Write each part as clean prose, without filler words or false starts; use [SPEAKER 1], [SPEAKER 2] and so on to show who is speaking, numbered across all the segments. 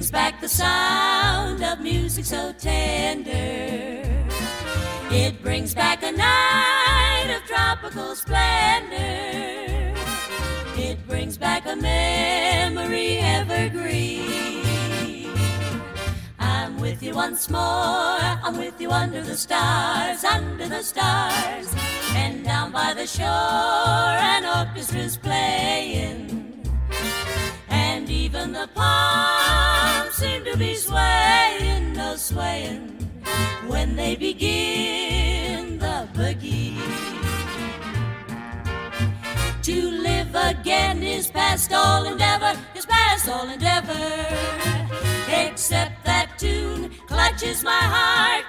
[SPEAKER 1] brings back the sound of music so tender. It brings back a night of tropical splendor. It brings back a memory evergreen. I'm with you once more, I'm with you under the stars, and down by the shore an orchestra's playing, and even the palms seem to be swaying, oh swaying, when they begin the boogie. To live again is past all endeavor, is past all endeavor, except that tune clutches my heart,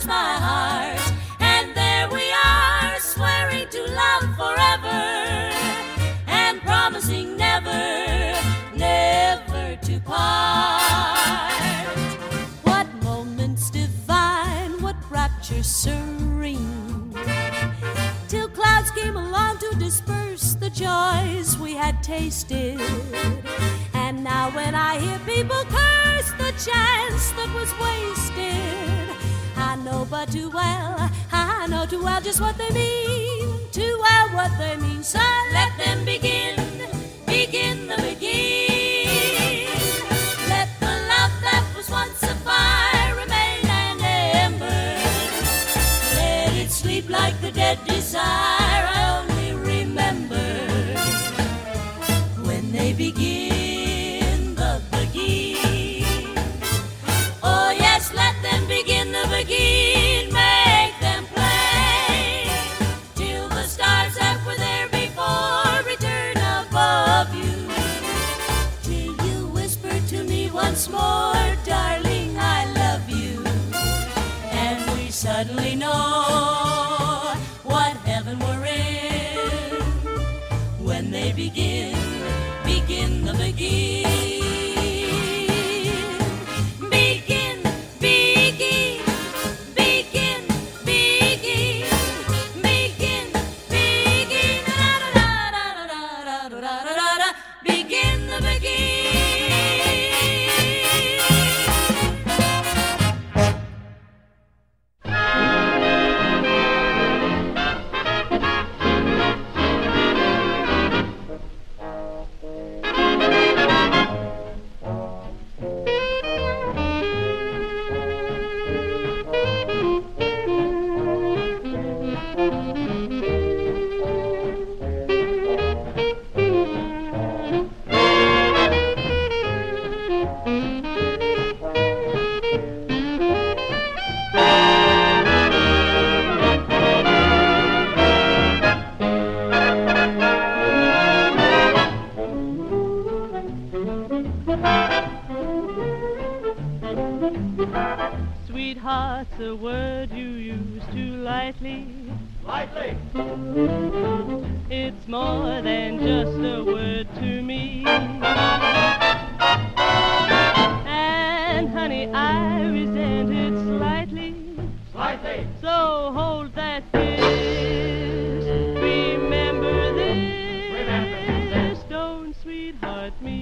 [SPEAKER 1] and there we are, swearing to love forever, and promising never, never to part. What moments divine, what rapture serene, till clouds came along to disperse the joys we had tasted. And now when I hear people curse the chance that was wasted, I know but too well, I know too well just what they mean, too well what they mean. So let them begin, begin the begin. Let the love that was once a fire remain an ember. Let it sleep like the dead desire I only remember when they begin the begin. Oh yes, let them begin the begin. Make them play till the stars that were there before return above you, till you whisper to me once more, darling, I love you, and we suddenly know what heaven we're in when they begin, begin the begin. Begin, begin, begin, begin, begin, begin, da-da-da-da-da-da-da-da-da-da, begin the begin.
[SPEAKER 2] Sweetheart's a word you use too lightly.
[SPEAKER 3] Lightly.
[SPEAKER 2] It's more than just a word to me. And honey, I resent it slightly.
[SPEAKER 3] Slightly.
[SPEAKER 2] So hold that kiss. Remember this.
[SPEAKER 3] Remember this.
[SPEAKER 2] Don't sweetheart me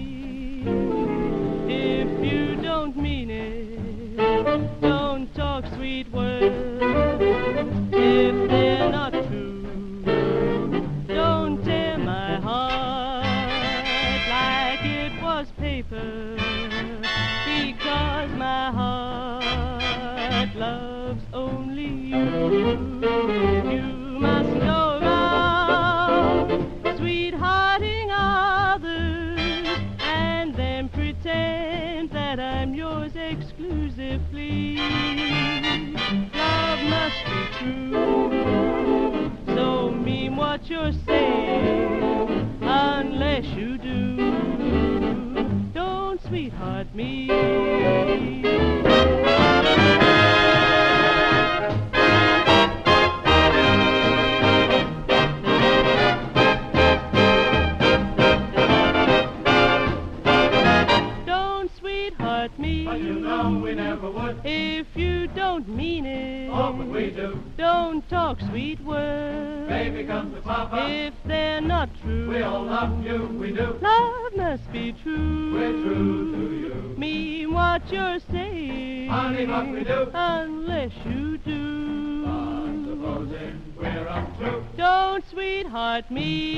[SPEAKER 2] if you don't mean it. Don't talk sweet words if they're not true. Don't tear my heart like it was paper, because my heart loves only you. You must go around sweethearting others and then pretend that I'm yours exclusively. Love must be true, so mean what you're saying, unless you do. Don't sweetheart me. Don't sweetheart me.
[SPEAKER 3] But you know we never would.
[SPEAKER 2] If you don't mean it,
[SPEAKER 3] Oh, but we do.
[SPEAKER 2] don't talk sweet words.
[SPEAKER 3] Baby comes to Papa.
[SPEAKER 2] If they're not true,
[SPEAKER 3] We all love you, we do.
[SPEAKER 2] love must be true.
[SPEAKER 3] We're true to you.
[SPEAKER 2] Mean what you're saying,
[SPEAKER 3] Honey, what we do.
[SPEAKER 2] unless you do.
[SPEAKER 3] But supposing we're untrue.
[SPEAKER 2] Don't sweetheart me.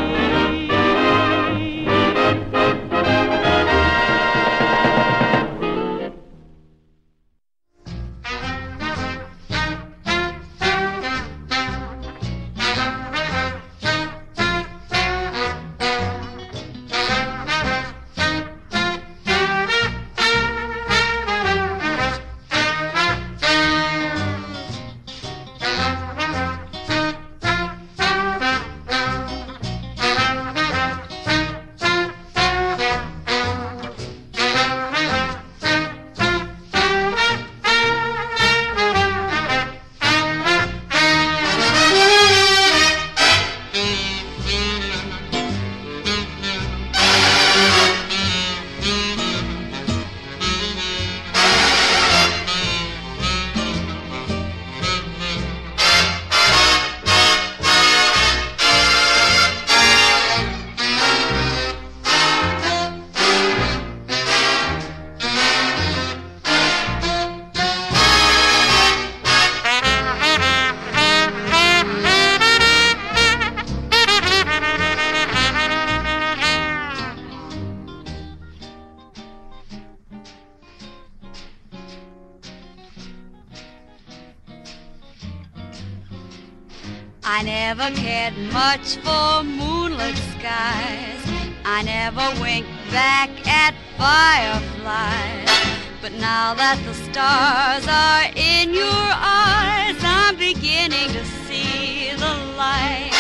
[SPEAKER 4] I never cared much for moonlit skies. I never winked back at fireflies. But now that the stars are in your eyes, I'm beginning to see the light.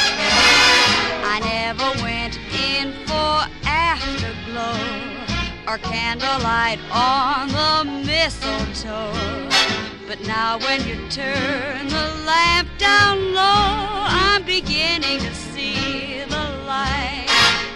[SPEAKER 4] I never went in for afterglow or candlelight on the mistletoe. But now when you turn the lamp down low, I'm beginning to see the light.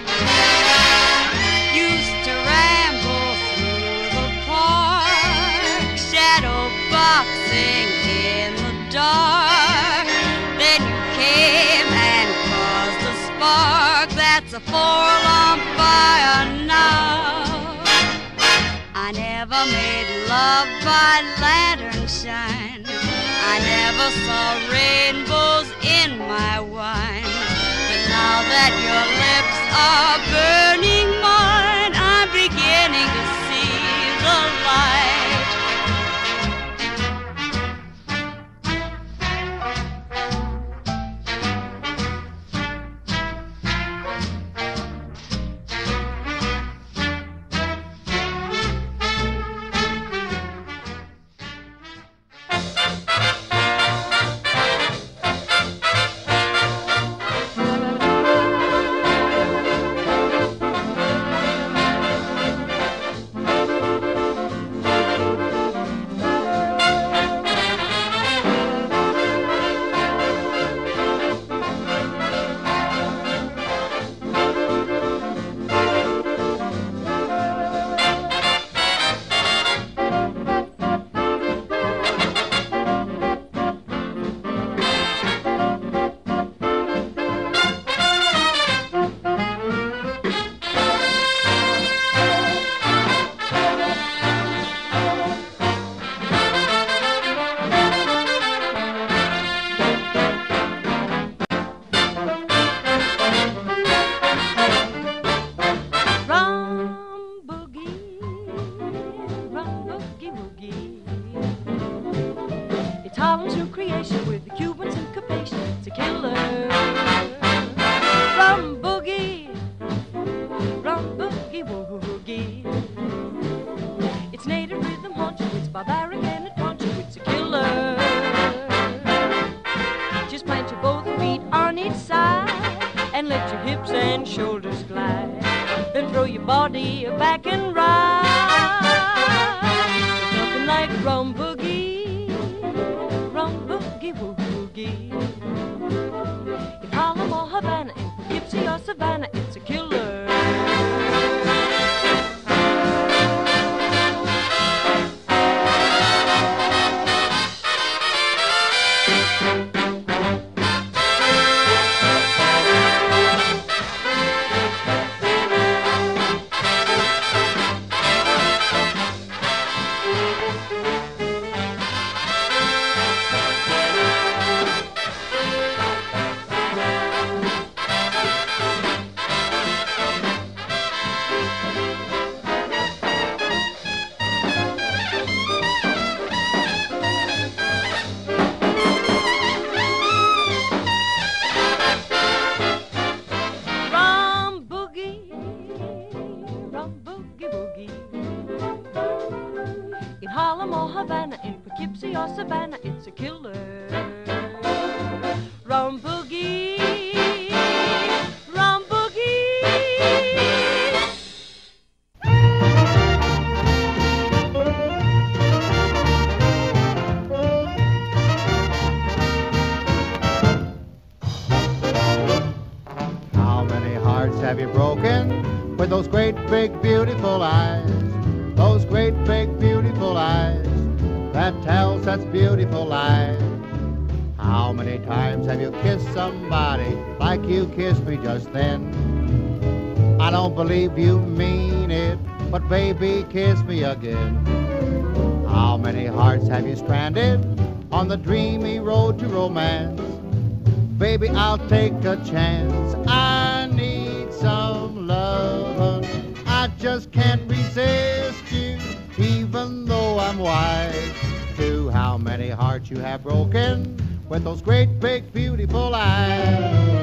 [SPEAKER 4] Used to ramble through the park, shadow boxing in the dark. Then you came and caused a spark that's a forlorn fire now. I never made love by lantern shine. I never saw rainbows in my wine. But now that your lips are burning mine, I'm beginning to see the light.
[SPEAKER 2] Havana, in Poughkeepsie or Savannah, it's a killer. Rum boogie, rum boogie.
[SPEAKER 5] How many hearts have you broken with those great big beautiful eyes? Those great big beautiful eyes that tell such beautiful lies. How many times have you kissed somebody like you kissed me just then? I don't believe you mean it, but baby, kiss me again. How many hearts have you stranded on the dreamy road to romance? Baby, I'll take a chance. I need some love. I just can't resist you, even though I'm wise to how many hearts you have broken with those great big beautiful eyes.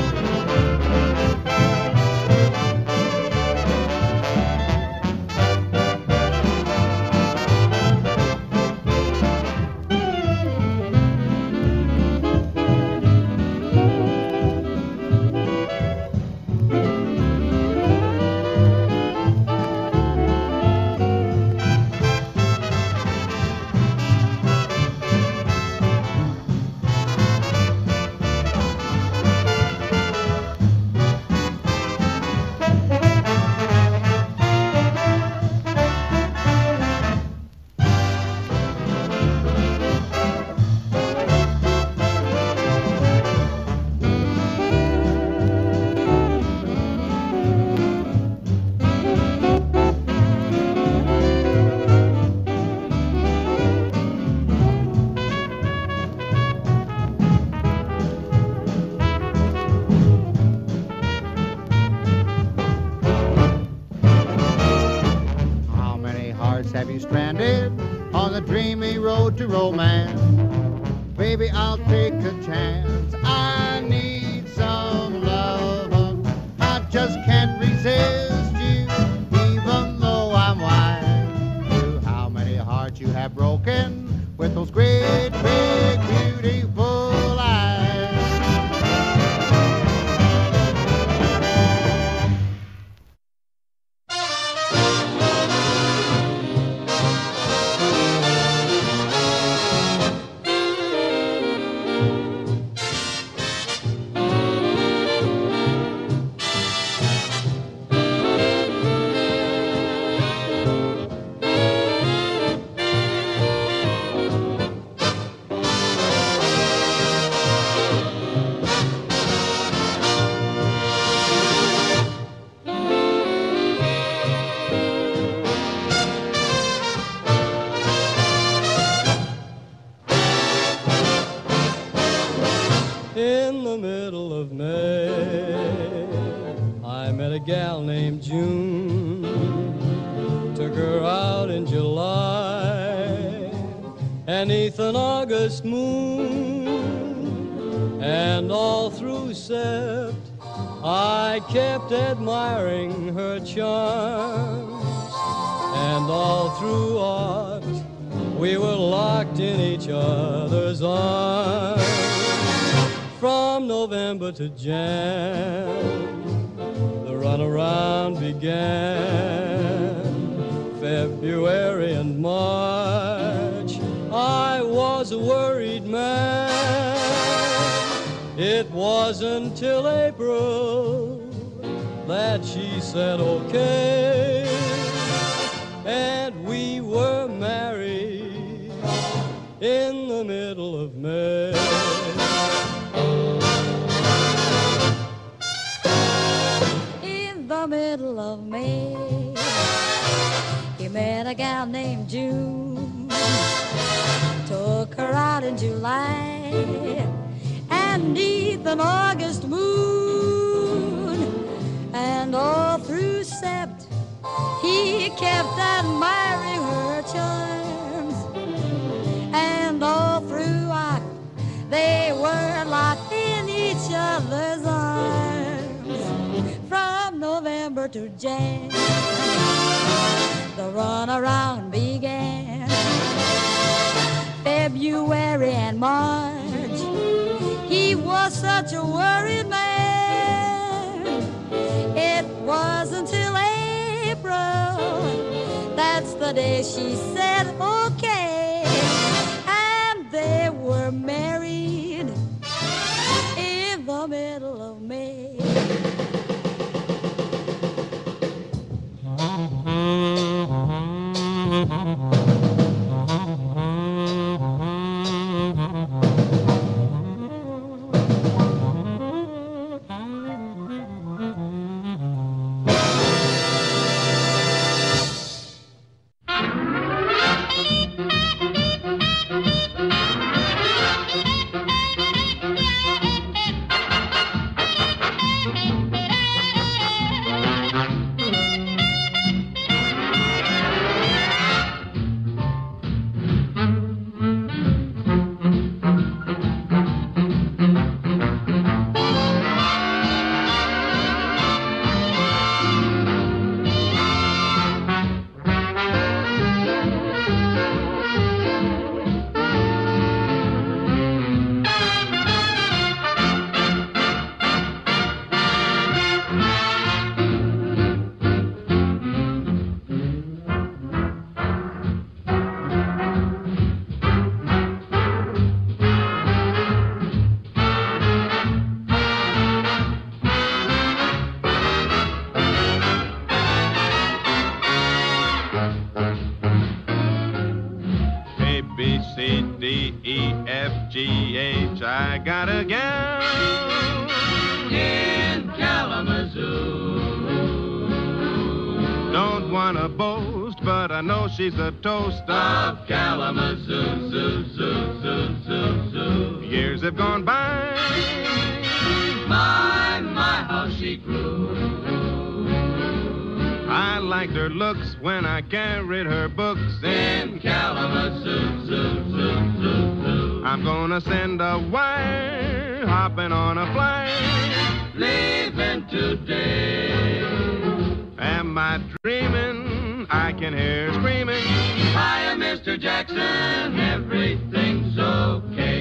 [SPEAKER 5] Have you stranded on the dreamy road to romance? Baby, I'll take a chance. I need some love. I just can't resist you, even though I'm wise to how many hearts you have broken with those great big beautiful eyes.
[SPEAKER 6] In the middle of May, I met a gal named June. Took her out in July, beneath an August moon. And all through Sept, I kept admiring her charms. And all through Oct, we were locked in each other's arms. From November to Jan, the runaround began. February and March, I was a worried man. It wasn't till April that she said okay, and we were married in the middle of May.
[SPEAKER 4] In the middle of May, he met a gal named June. Took her out in July, and neath an August moon. And all through Sept, he kept admiring her charms. And all through Oct, they were locked in each other's arms. From November to Jan, the runaround began.
[SPEAKER 7] Mary and Marge. He was such a worried man. It wasn't till April, that's the day she said okay, and they were married in the middle of May.
[SPEAKER 8] G-H, I got a gal in Kalamazoo. Don't wanna boast, but I know she's the toast of Kalamazoo. Zoo, zoo, zoo, zoo, zoo. Years have gone by. My, how she grew. I liked her looks when I carried her books in Kalamazoo. Zoo, zoo, zoo, zoo. I'm gonna send a wire, hopping on a flyer, leaving today. Am I dreaming? I can hear screaming. Hiya, Mr. Jackson, everything's okay.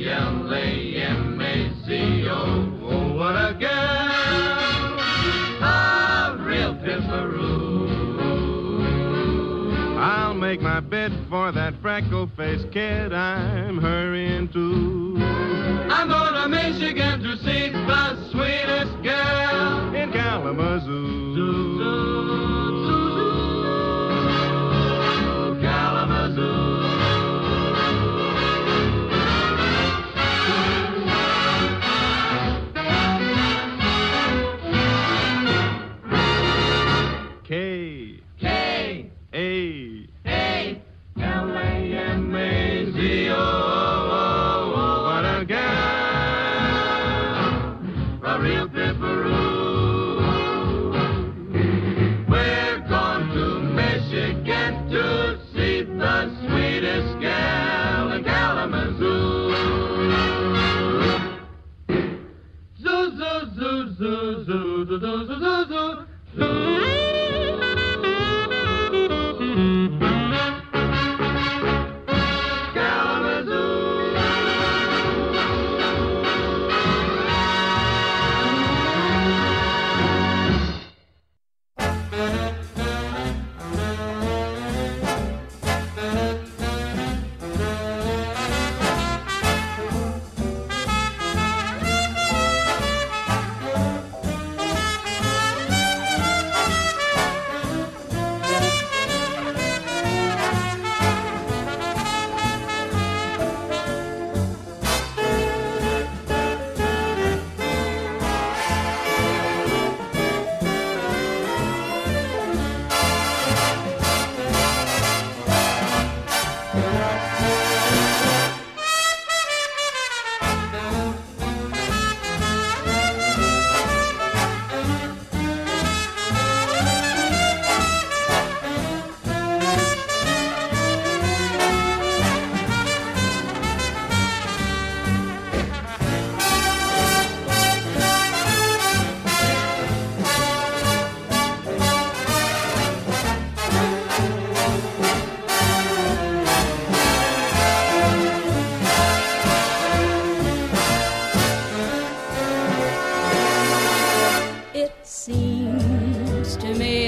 [SPEAKER 8] K-A-L-A-M-A-Z-O. Oh, what a girl, a real pimperoo. I'll make my bid for that freckle-faced kid I'm hurrying to. I'm going to Michigan to see the sweetest girl in Kalamazoo. Zoo, zoo, zoo, zoo, Kalamazoo. K. K-A-L-A-M-A-Z-O. What a gal, a real pimperoo. We're going to Michigan to see the sweetest gal in Kalamazoo. Zoo, zoo, zoo, zoo, zoo, zoo, zoo, zoo, zoo, zoo.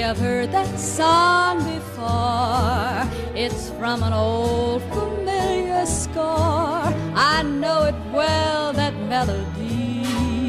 [SPEAKER 1] I've heard that song before. It's from an old familiar score. I know it well, that melody.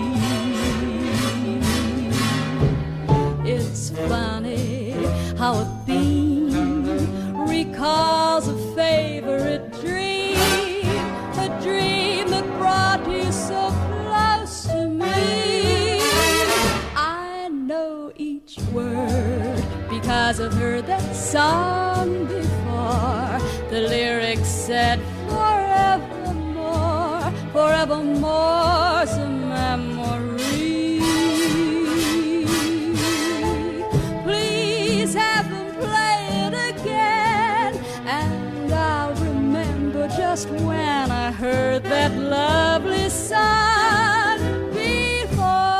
[SPEAKER 1] It's funny how a theme recalls a favorite dream, a dream that brought you so close to me. I know each word because I've heard that song before. The lyrics said forevermore, forevermore's a memory. Please have them play it again, and I'll remember just when I heard that lovely song before.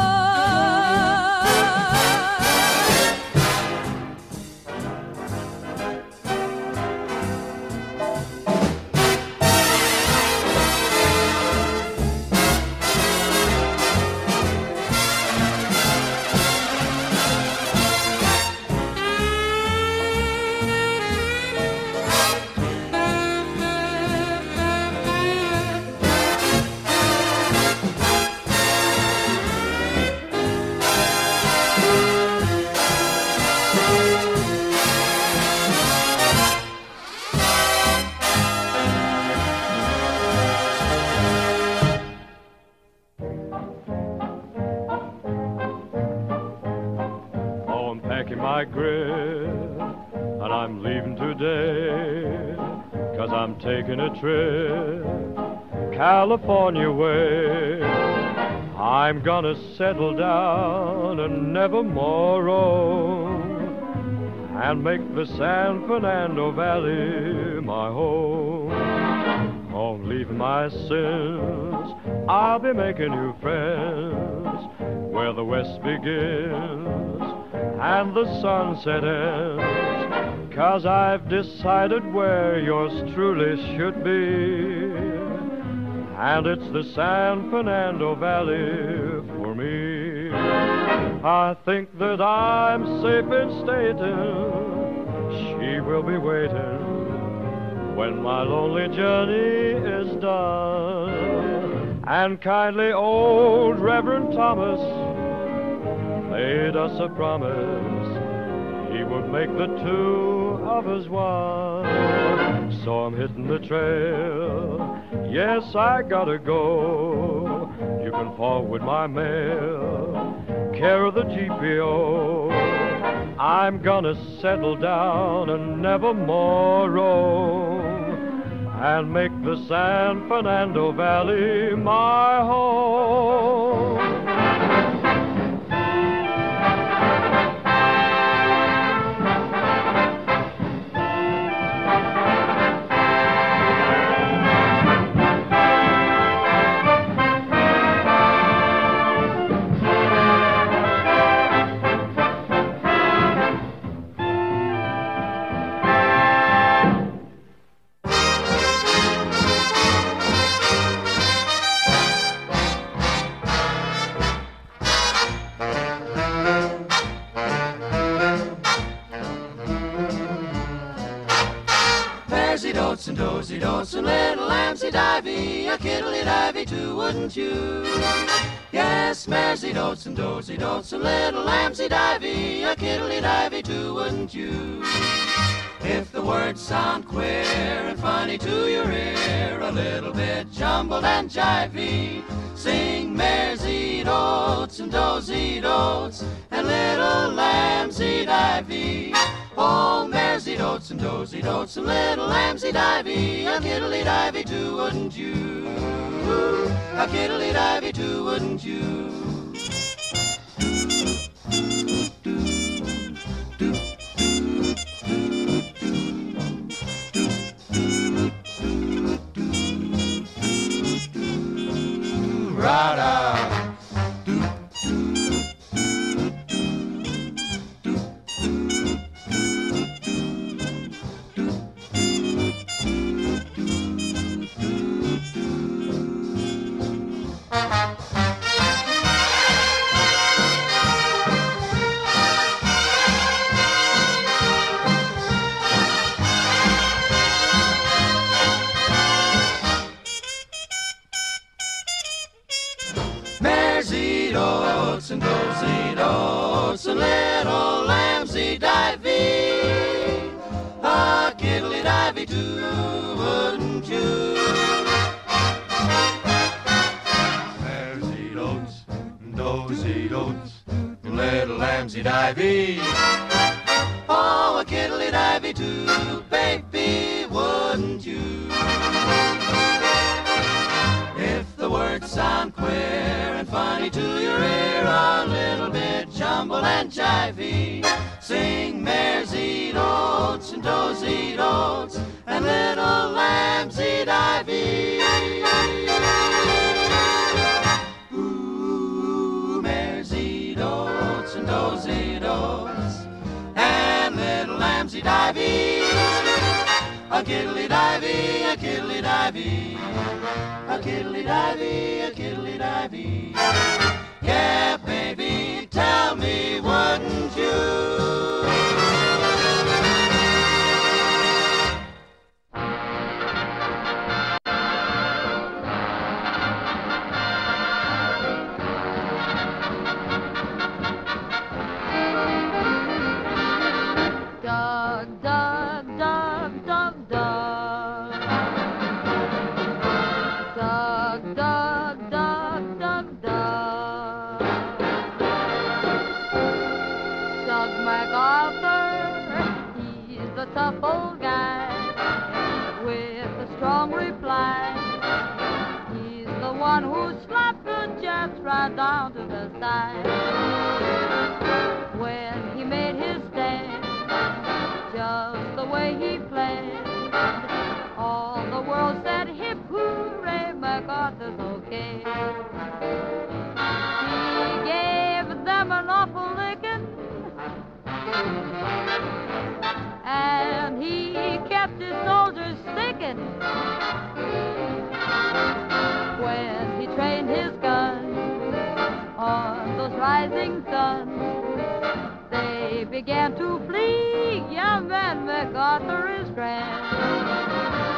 [SPEAKER 6] My grip, and I'm leaving today, 'cause I'm taking a trip California way. I'm gonna settle down and never more roam, and make the San Fernando Valley my home. On leaving my sins, I'll be making new friends where the west begins and the sunset ends, 'cause I've decided where yours truly should be, and it's the San Fernando Valley for me. I think that I'm safe in stating she will be waiting when my lonely journey is done. And kindly old Reverend Thomas made us a promise he would make the two of us one. So I'm hitting the trail, yes, I gotta go. You can forward my mail, care of the GPO. I'm gonna settle down and never more roam, and make the San Fernando Valley my home.
[SPEAKER 9] And dozy dotes and little lambsy divey, a kiddly divey too, wouldn't you? Yes, maresy dotes and dozy dotes and little lambsy divey, a kiddly divey too, wouldn't you? If the words sound queer and funny to your ear, a little bit jumbled and jivey, sing maresy dotes and dozy dotes and little lambsy divey. Oh, maresy dotes and dozy dotes and little lambsy divey, a kiddly divey too, wouldn't you? A kiddly divey too, wouldn't you? Ra-da. oats and dozy oats and little lambsy divey. A kiddly divey too, wouldn't you? Mares eat oats and does eat oats and little lambsy divey. Oh, a kiddly divey too, baby, wouldn't you? If the words sound queer and funny to your ear, a little bit jumble and jivey, sing mares eat oats and does eat oats and little lambs eat ivy. Ooh, mares eat oats and does eat oats and little lambs eat ivy. A kiddly divey, a kiddly divey, a kiddly divey, a kiddly divey. Yeah, baby, tell me, wouldn't you?
[SPEAKER 2] Dug, dug, dug, dug, dug. Dug, dug, dug, dug, dug. Doug MacArthur, he's the tough old guy with a strong reply. He's the one who slapped the jets right down to the side. When he made his stand, just the way he played, all the world said hip hooray, MacArthur's okay. He gave them an awful licking, and he kept his soldiers sticking. When he trained his guns on those rising suns, they began to flee. Young man, MacArthur is grand.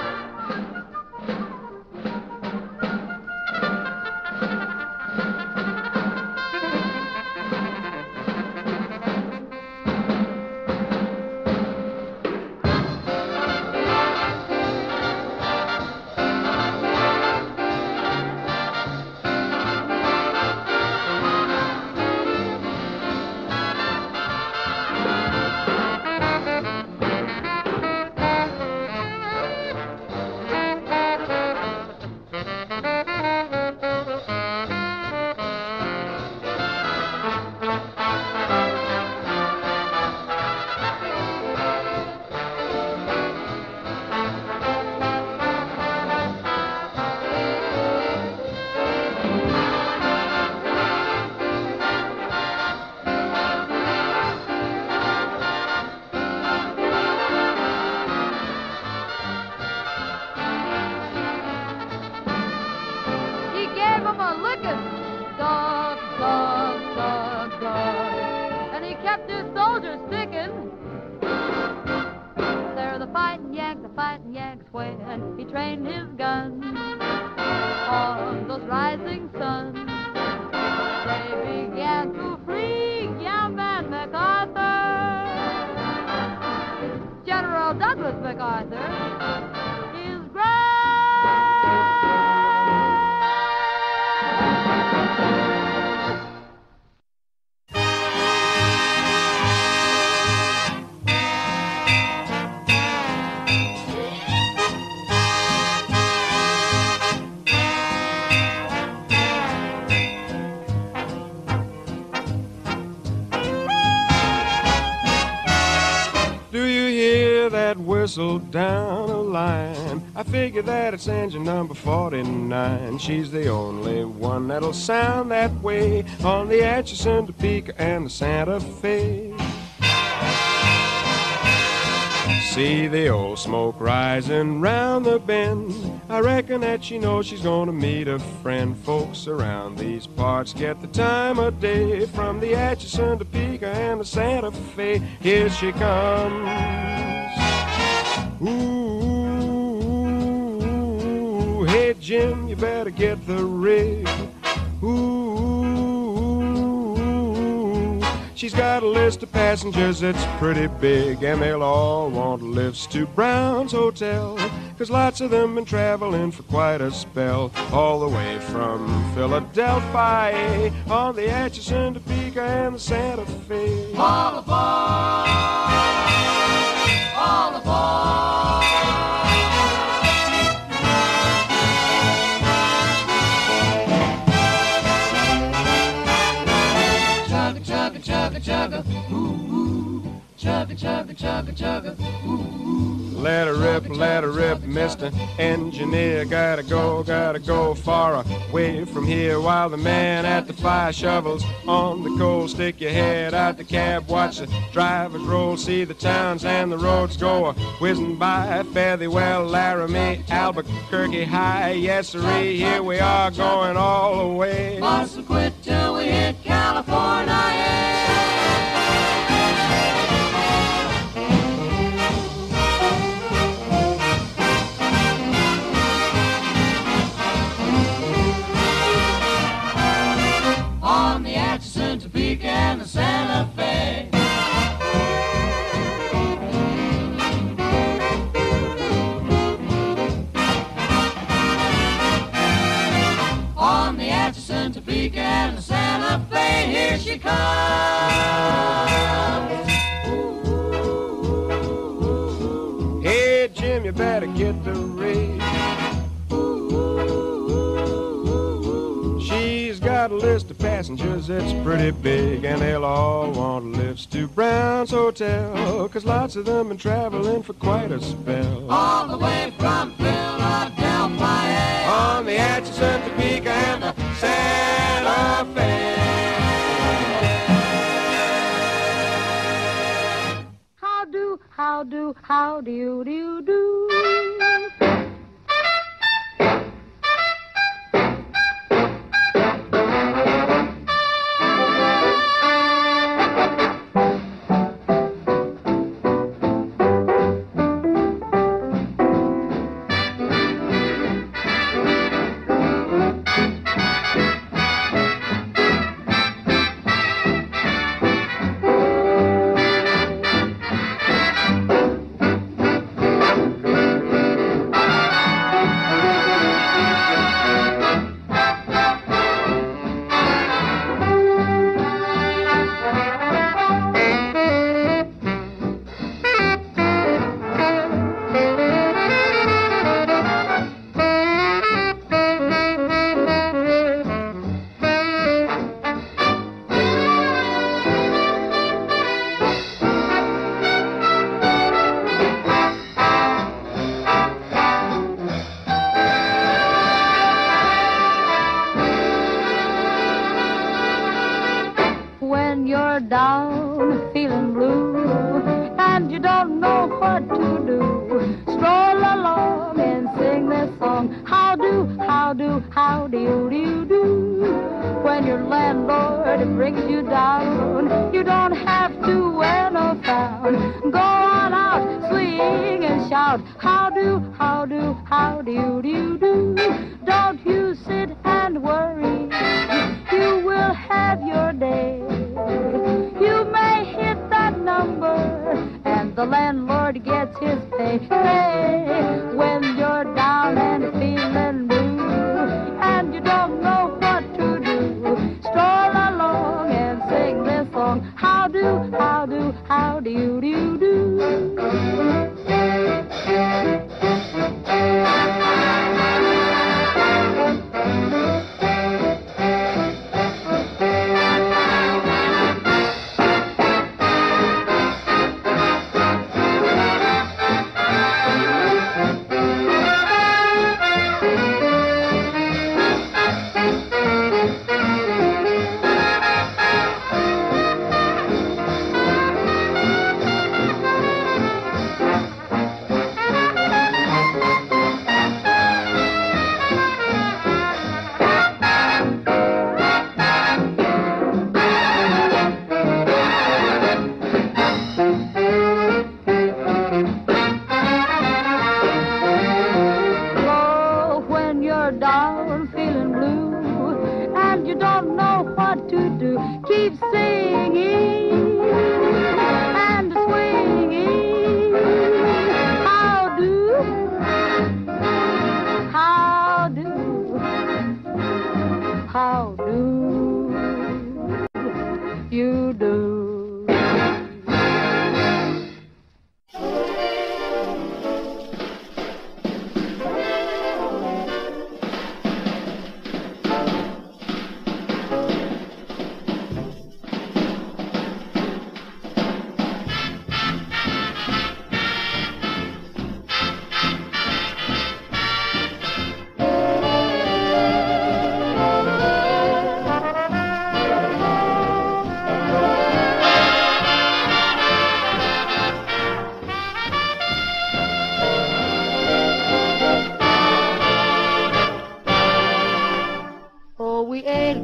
[SPEAKER 2] When he trained his guns on those rising suns, they began to flee. Young man MacArthur, General Douglas MacArthur, is great.
[SPEAKER 10] Whistle down a line. I figure that it's engine number 49. She's the only one that'll sound that way on the Atchison, Topeka, and the Santa Fe. See the old smoke rising round the bend. I reckon that she knows she's gonna meet a friend. Folks around these parts get the time of day from the Atchison, Topeka, and the Santa Fe. Here she comes. Ooh, hey Jim, you better get the rig. Ooh, She's got a list of passengers that's pretty big, and they'll all want lifts to Brown's Hotel, 'cause lots of them been traveling for quite a spell, all the way from Philadelphia on the Atchison, Topeka, and the Santa Fe.
[SPEAKER 9] All aboard! All aboard! Chugga, chugga, chugga, ooh, ooh. Chugga, chugga, chugga, chugga, ooh, ooh.
[SPEAKER 10] Let her rip, Mr. Engineer. Gotta go far away from here while the man at the fire shovels on the coal. Stick your head out the cab, watch the drivers roll, see the towns and the roads go whizzing by. Fare thee well, Laramie, Albuquerque High. Yes, sirree, here we are going all the way.
[SPEAKER 9] Mustn't quit till we hit California. On the Atchison, Topeka, and the Santa Fe. On the Atchison, Topeka, and the Santa Fe, here she comes.
[SPEAKER 10] Hey, Jim, you better get the rate. She's got a list of passengers that's pretty big, and they'll all want lifts to Brown's Hotel, 'cause lots of them been traveling for quite a spell.
[SPEAKER 9] All the way from Philadelphia.
[SPEAKER 10] On the Atchison, Topeka, and the Santa Fe.
[SPEAKER 2] How do you do? When you're down, feeling blue, and you don't know what to do, stroll along and sing this song. How do you? When your landlord brings you down, you don't have to wear no frown. Go on out, swing and shout. How do you do? Don't you sit and worry, you will have your day. You may hit that number, and the landlord gets his pay. Hey, when you're down and feeling blue, and you don't know what to do, stroll along and sing this song. How do you do? Down, feeling blue, and you don't know what to do. Keep singing.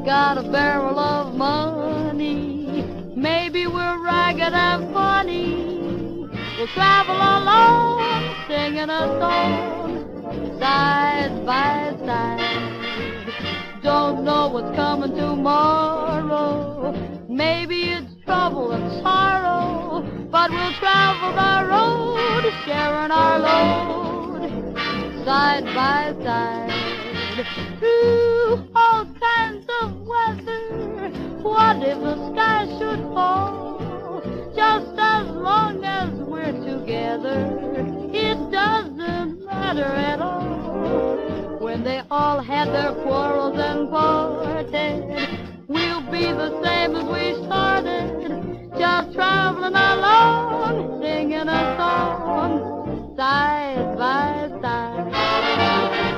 [SPEAKER 2] got a barrel of money. Maybe we're ragged and funny. We'll travel alone, singing a song, side by side. Don't know what's coming tomorrow. Maybe it's trouble and sorrow, but we'll travel the road, sharing our load, side by side. Through all kinds of weather, what if the sky should fall? Just as long as we're together, it doesn't matter at all. When they all had their quarrels and parted, we'll be the same as we started, just traveling along, singing a song, side by side.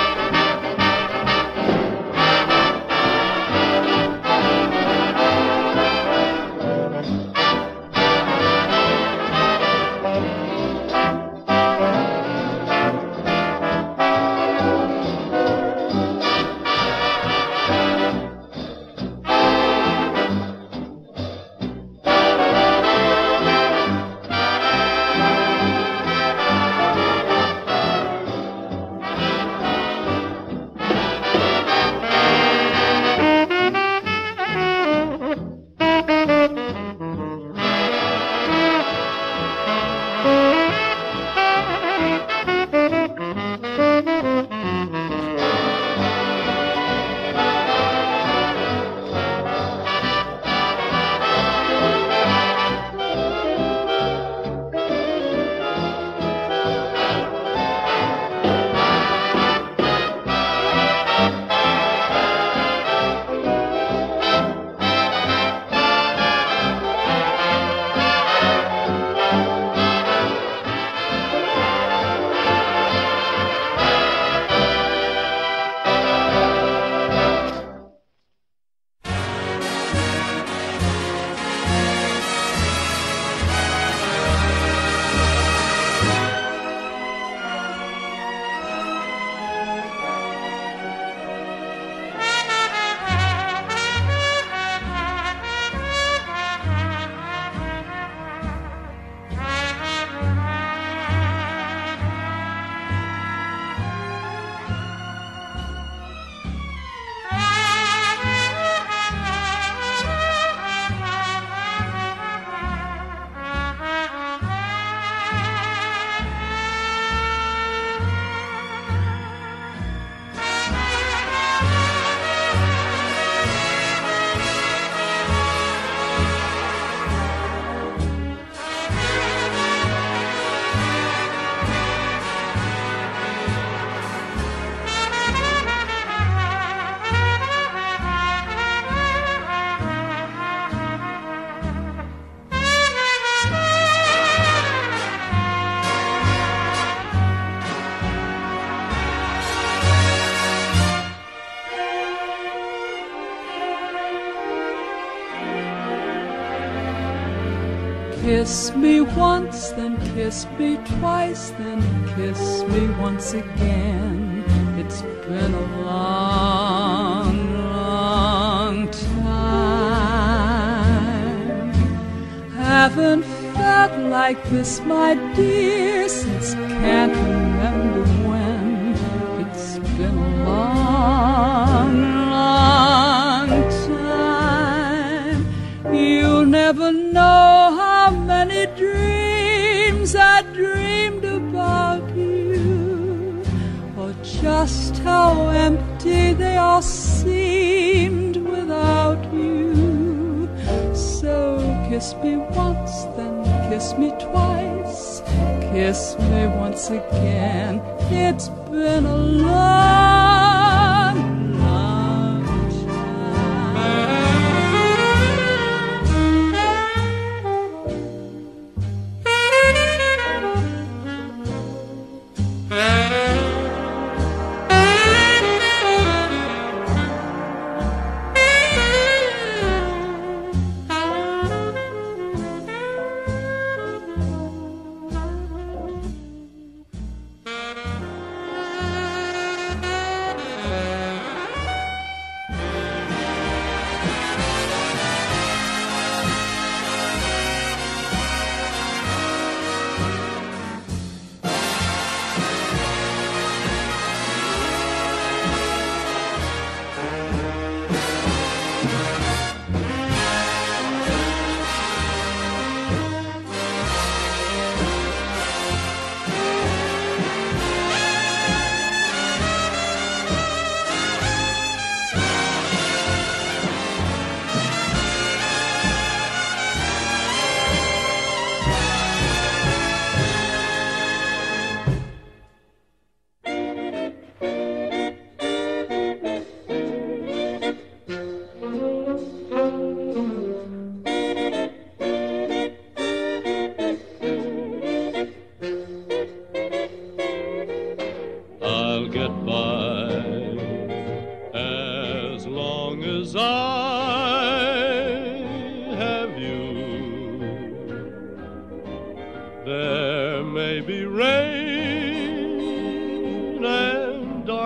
[SPEAKER 11] Kiss me once, then kiss me twice, then kiss me once again. It's been a long, long time. Haven't felt like this, my dear, since can't remember when. It's been a long, long time. You'll never know how many dreams I dreamed about you, or just how empty they all seemed without you. So kiss me once, then kiss me twice, kiss me once again. It's been a long, long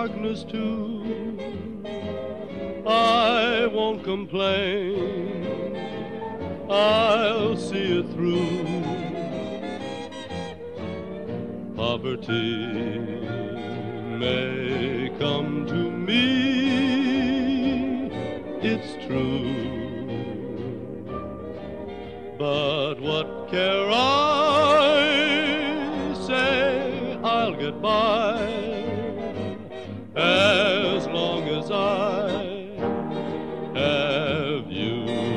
[SPEAKER 6] darkness too. I won't complain, I'll see it through. Poverty may come to me, it's true, but what care I? Say I'll get by as long as I have you.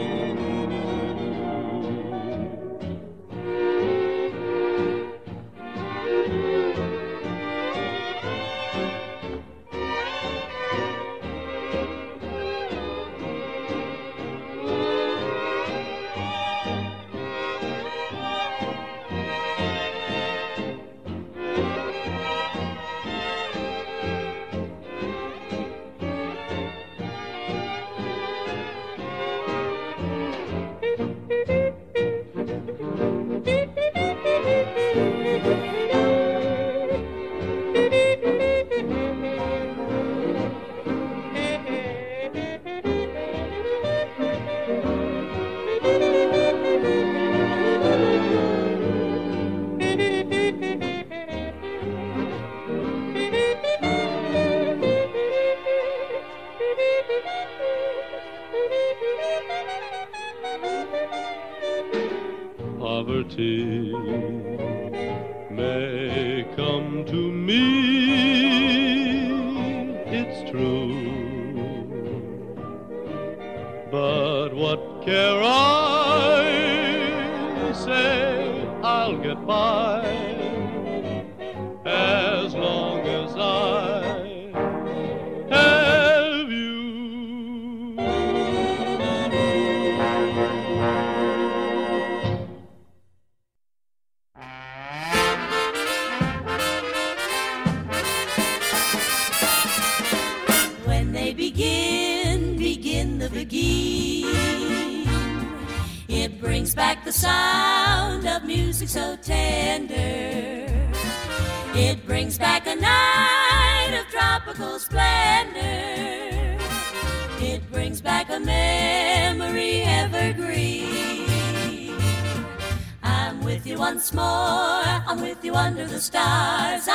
[SPEAKER 6] Poverty may come to me, it's true, but what care I? Say I'll get by as long as I have you.
[SPEAKER 1] Begin the begin. It brings back the sound of music so tender. It brings back a night of tropical splendor. It brings back a memory evergreen. I'm with you once more, I'm with you under the stars,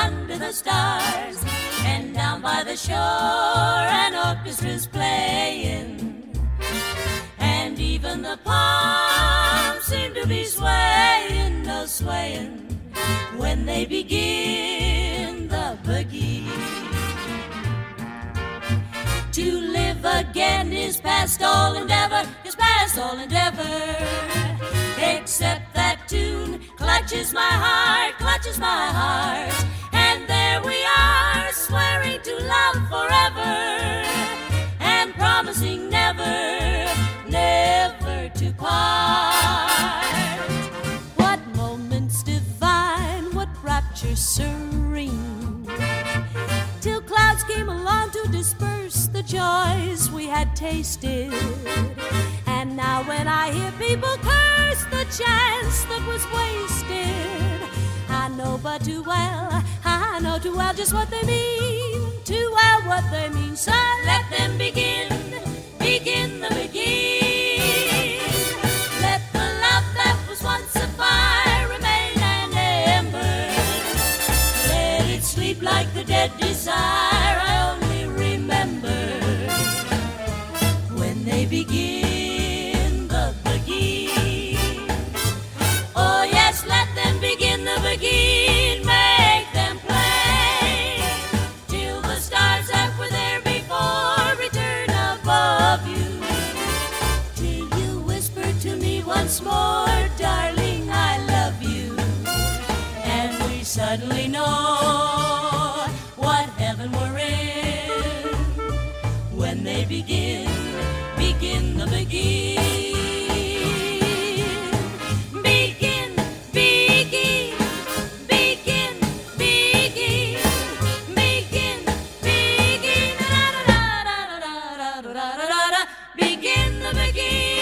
[SPEAKER 1] and down by the shore an orchestra's playing, and even the palms seem to be swaying, oh swaying, when they begin the boogie. To live again is past all endeavor, is past all endeavor, except that tune clutches my heart, and there we are, swearing to love forever, and promising never, never to part. What moments divine, what rapture serene, till clouds came along to disperse the joys we had tasted. And now when I hear people curse the chance that was wasted, I know but too well, I know too well just what they mean, too well what they mean. So let them begin the begin. Let the love that was once a fire remain an ember. Let it sleep like the dead desire I only remember. When they begin the begin, oh yes, let them begin the begin. Make them play till the stars that were there before return above you, till you whisper to me once more, darling, I love you, and we suddenly know what heaven we're in when they begin the begin. Begin, begin, begin, begin, begin, begin, da-da-da-da-da-da-da-da-da-da, begin the begin.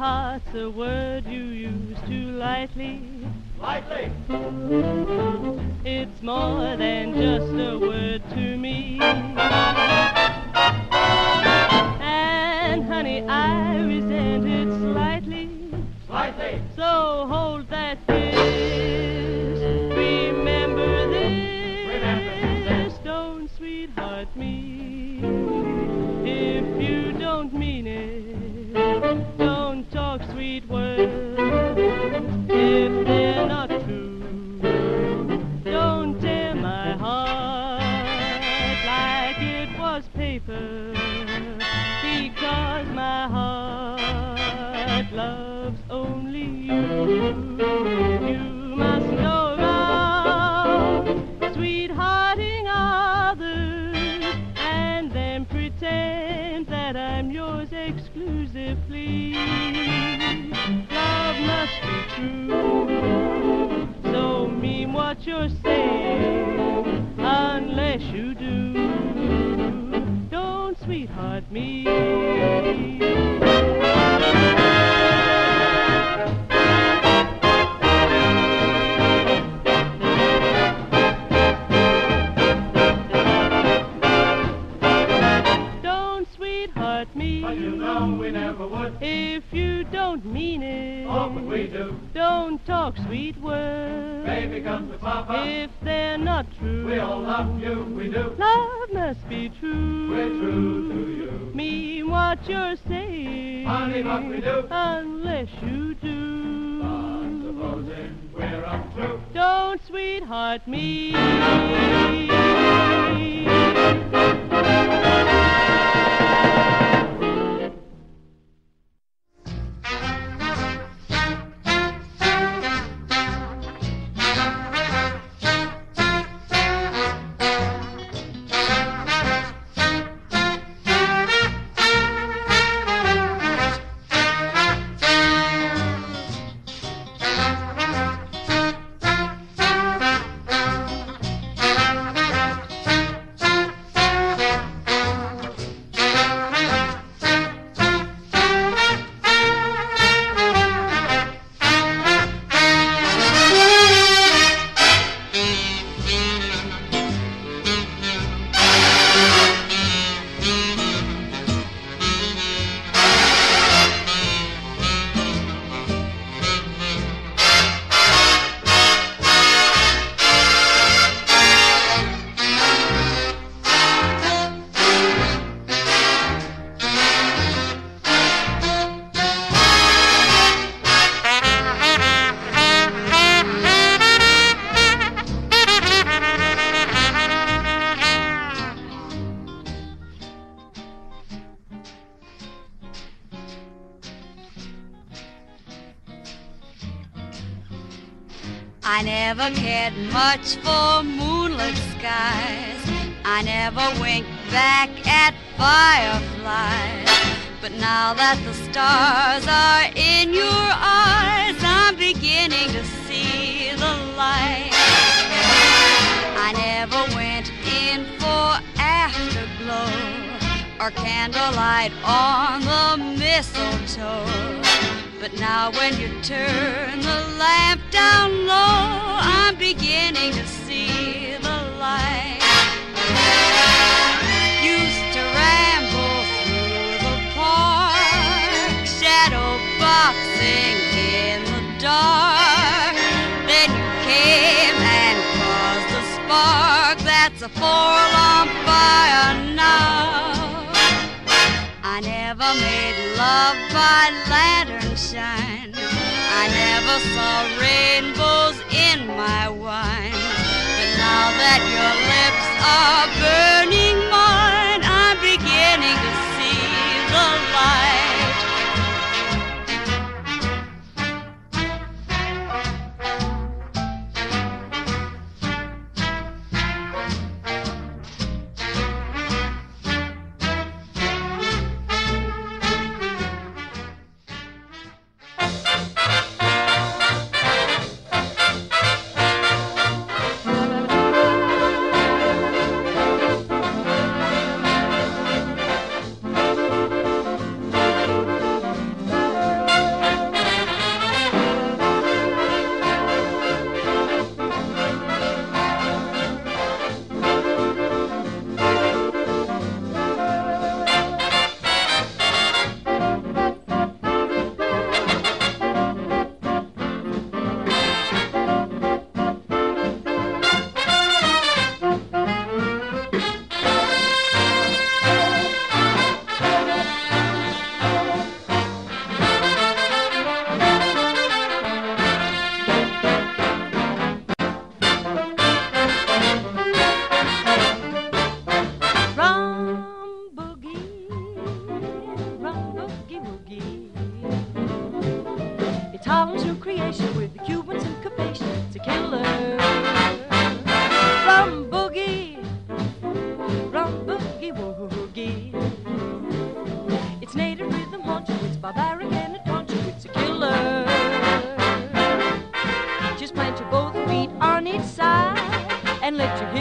[SPEAKER 12] sweetheart's a word you use too lightly.
[SPEAKER 3] Lightly.
[SPEAKER 12] It's more than just a word to me. And honey, I resent it slightly.
[SPEAKER 3] Lightly.
[SPEAKER 12] So hold that kiss. Remember this.
[SPEAKER 3] Remember this.
[SPEAKER 12] Don't sweetheart me if you don't mean it. Don't talk sweet words if they're not true. Don't tear my heart like it was paper, because my heart loves only you. You must go around sweethearting others and then pretend that I'm yours exclusively. Love must be true, so mean what you're saying unless you do. Don't sweetheart me. Don't sweetheart me.
[SPEAKER 3] But you know we never would.
[SPEAKER 12] If you don't mean it.
[SPEAKER 3] Oh, but we do.
[SPEAKER 12] Don't talk sweet words.
[SPEAKER 3] Baby, come to Papa.
[SPEAKER 12] If they're not true.
[SPEAKER 3] We all love you, we do.
[SPEAKER 12] Love must be true.
[SPEAKER 3] We're true to you.
[SPEAKER 12] Mean what you're saying.
[SPEAKER 3] Honey, but we do.
[SPEAKER 12] Unless you do.
[SPEAKER 3] But supposing we're untrue.
[SPEAKER 12] Don't sweetheart me.
[SPEAKER 4] I never cared much for moonlit skies. I never winked back at fireflies. But now that the stars are in your eyes, I'm beginning to see the light. I never went in for afterglow or candlelight on the mistletoe. But now when you turn the lamp down low, I'm beginning to see the light. Used to ramble through the park, shadow boxing in the dark. Then you came and caused a spark that's a forlorn fire now. I never made love by lantern shine. I never saw rainbows in my wine. But now that your lips are burning mine, I'm beginning to see the light.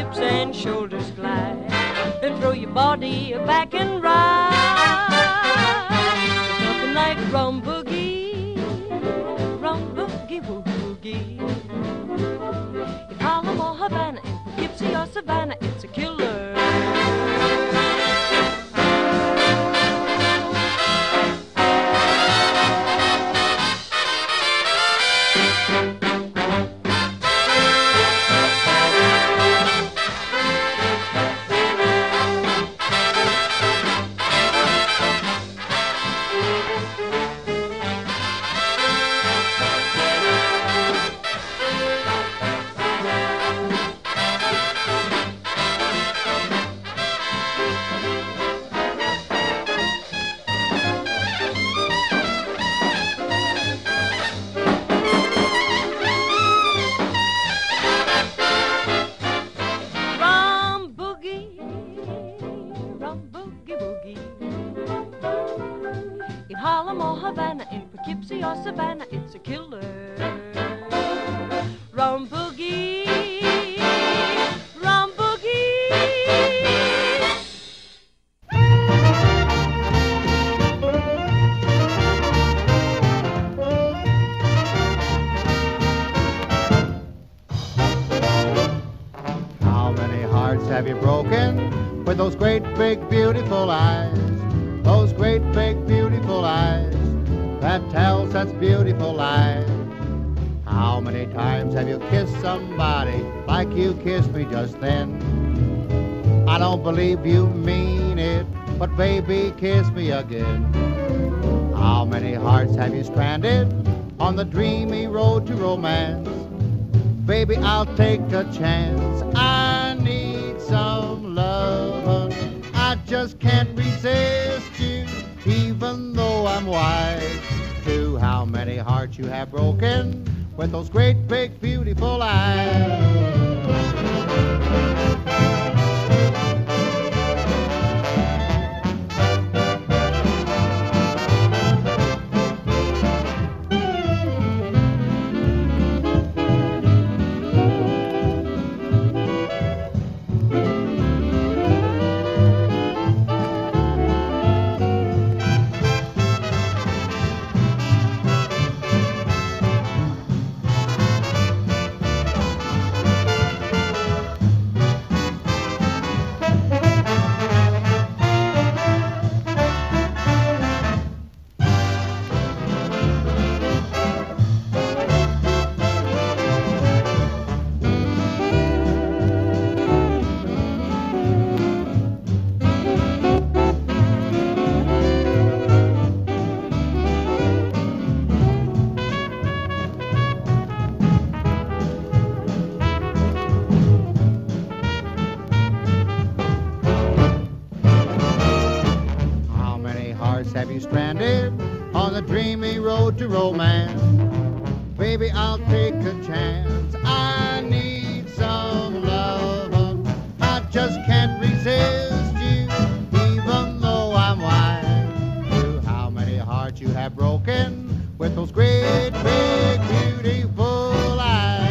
[SPEAKER 12] hips and shoulders glide. Then throw your body back and ride. There's nothing like rum boogie, woogie. In Harlem or Havana, in Poughkeepsie or Savannah, it's a killer. In Harlem or Havana, in Poughkeepsie or Savannah, it's a killer. Rum boogie, rum boogie.
[SPEAKER 5] How many hearts have you broken with those great big beautiful eyes? Those great big beautiful eyes that tell such beautiful lies. How many times have you kissed somebody like you kissed me just then? I don't believe you mean it, but baby, kiss me again. How many hearts have you stranded on the dreamy road to romance? Baby, I'll take a chance. I need some love. I just can't resist you, even though I'm wise to how many hearts you have broken with those great big beautiful eyes. Have you stranded on the dreamy road to romance? Baby, I'll take a chance. I need some love. I just can't resist you, even though I'm wise to how many hearts you have broken with those great big beautiful eyes.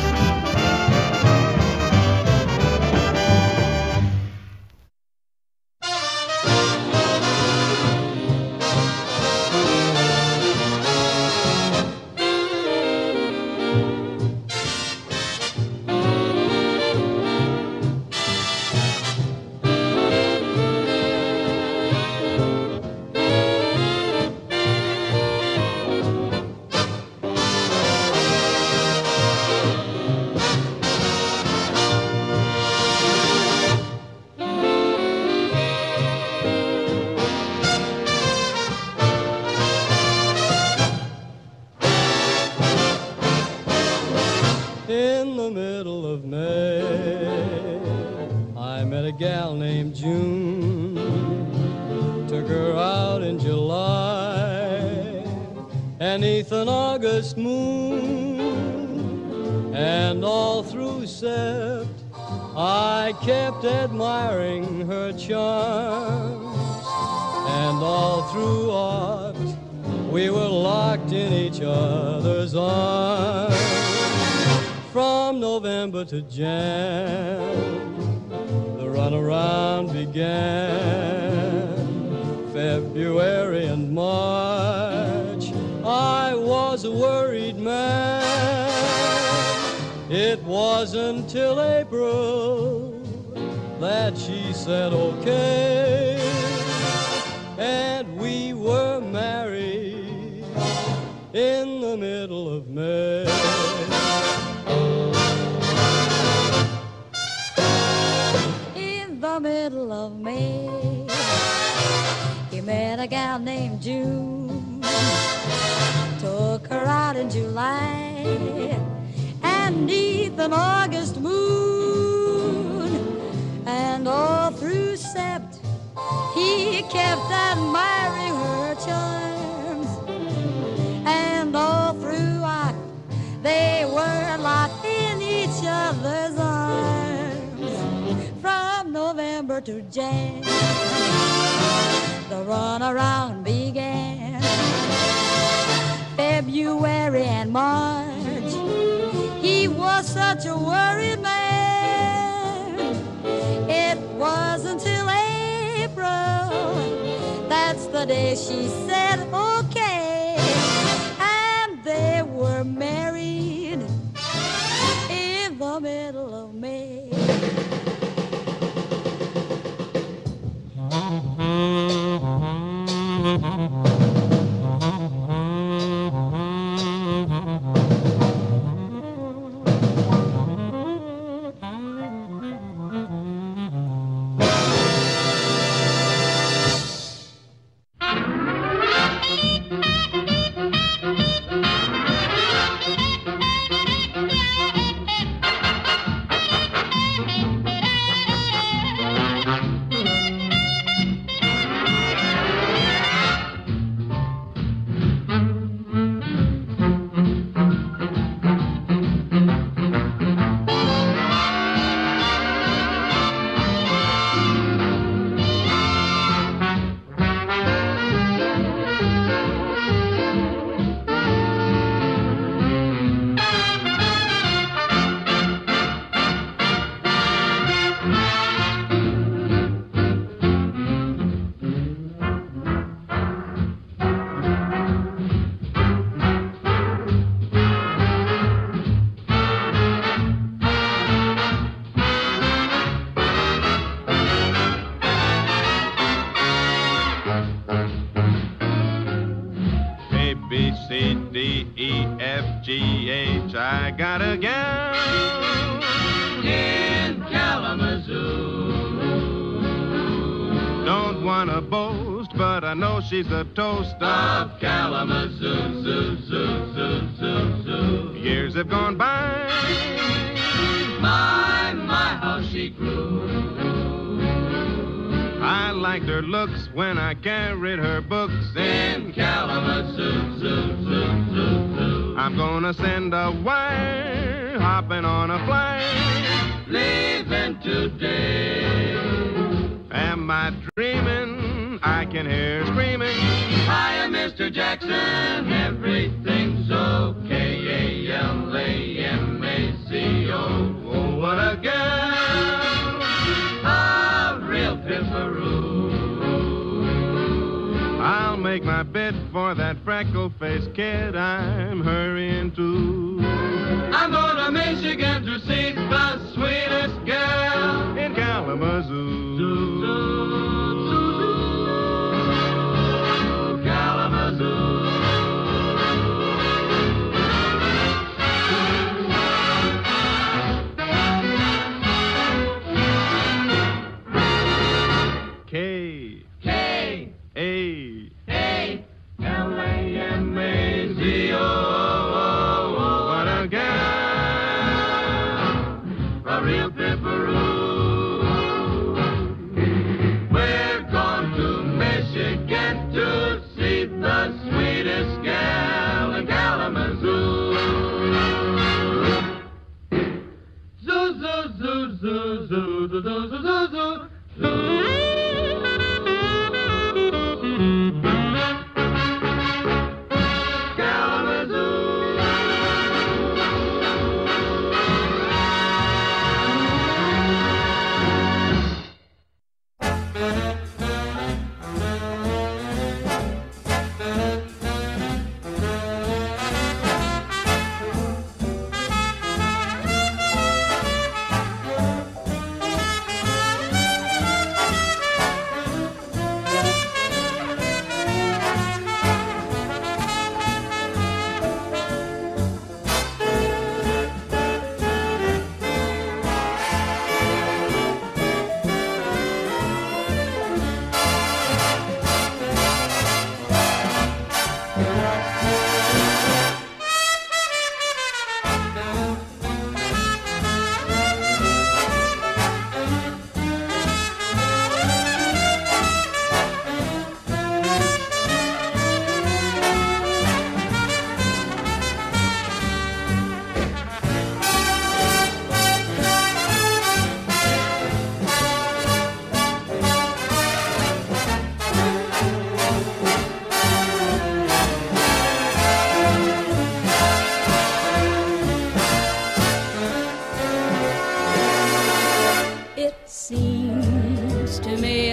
[SPEAKER 13] In the middle of May, I met a gal named June. Took her out in July, beneath an August moon. And all through Sept, I kept admiring her charms. And all through Aught, we were locked in each other's arms. from November to Jan, the runaround began. February and March, I was a worried man. It wasn't till April that she said okay, and we were married in the middle of May.
[SPEAKER 7] In the middle of May, he met a gal named June, took her out in July, and neath an August moon, and all through Sept, he kept admiring her charms, and all through Oct, they were locked in each other's arms. From November to Jan, the runaround began. February and March, he was such a worried man. It wasn't till April, that's the day she said okay, and they were married in the middle of May.
[SPEAKER 8] I got a gal in Kalamazoo. Don't wanna boast, but I know she's a toast of Kalamazoo. Zoo, zoo, zoo, zoo, zoo. Years have gone by. My, how she grew. I liked her looks when I carried her books in Kalamazoo. Zoo, zoo, zoo, zoo. I'm gonna send a wire, hopping on a flight, leaving today. Am I dreaming? I can hear screaming. Hiya, Mr. Jackson, everything's okay. A-L-A-M-A-Z-O. Oh, what a girl, a real pimperoo. I'll make my bid for that freckle-faced kid I'm hurrying to. I'm going to Michigan to see the sweetest girl in Kalamazoo. Zoo, zoo, zoo, zoo. Kalamazoo. K-A-L-A-M-A-Z-O. What a gal, a real pimperoo. We're going to Michigan to see the sweetest gal in Kalamazoo. Zoo, zoo, zoo, zoo, zoo, zoo, zoo, zoo, zoo, zoo.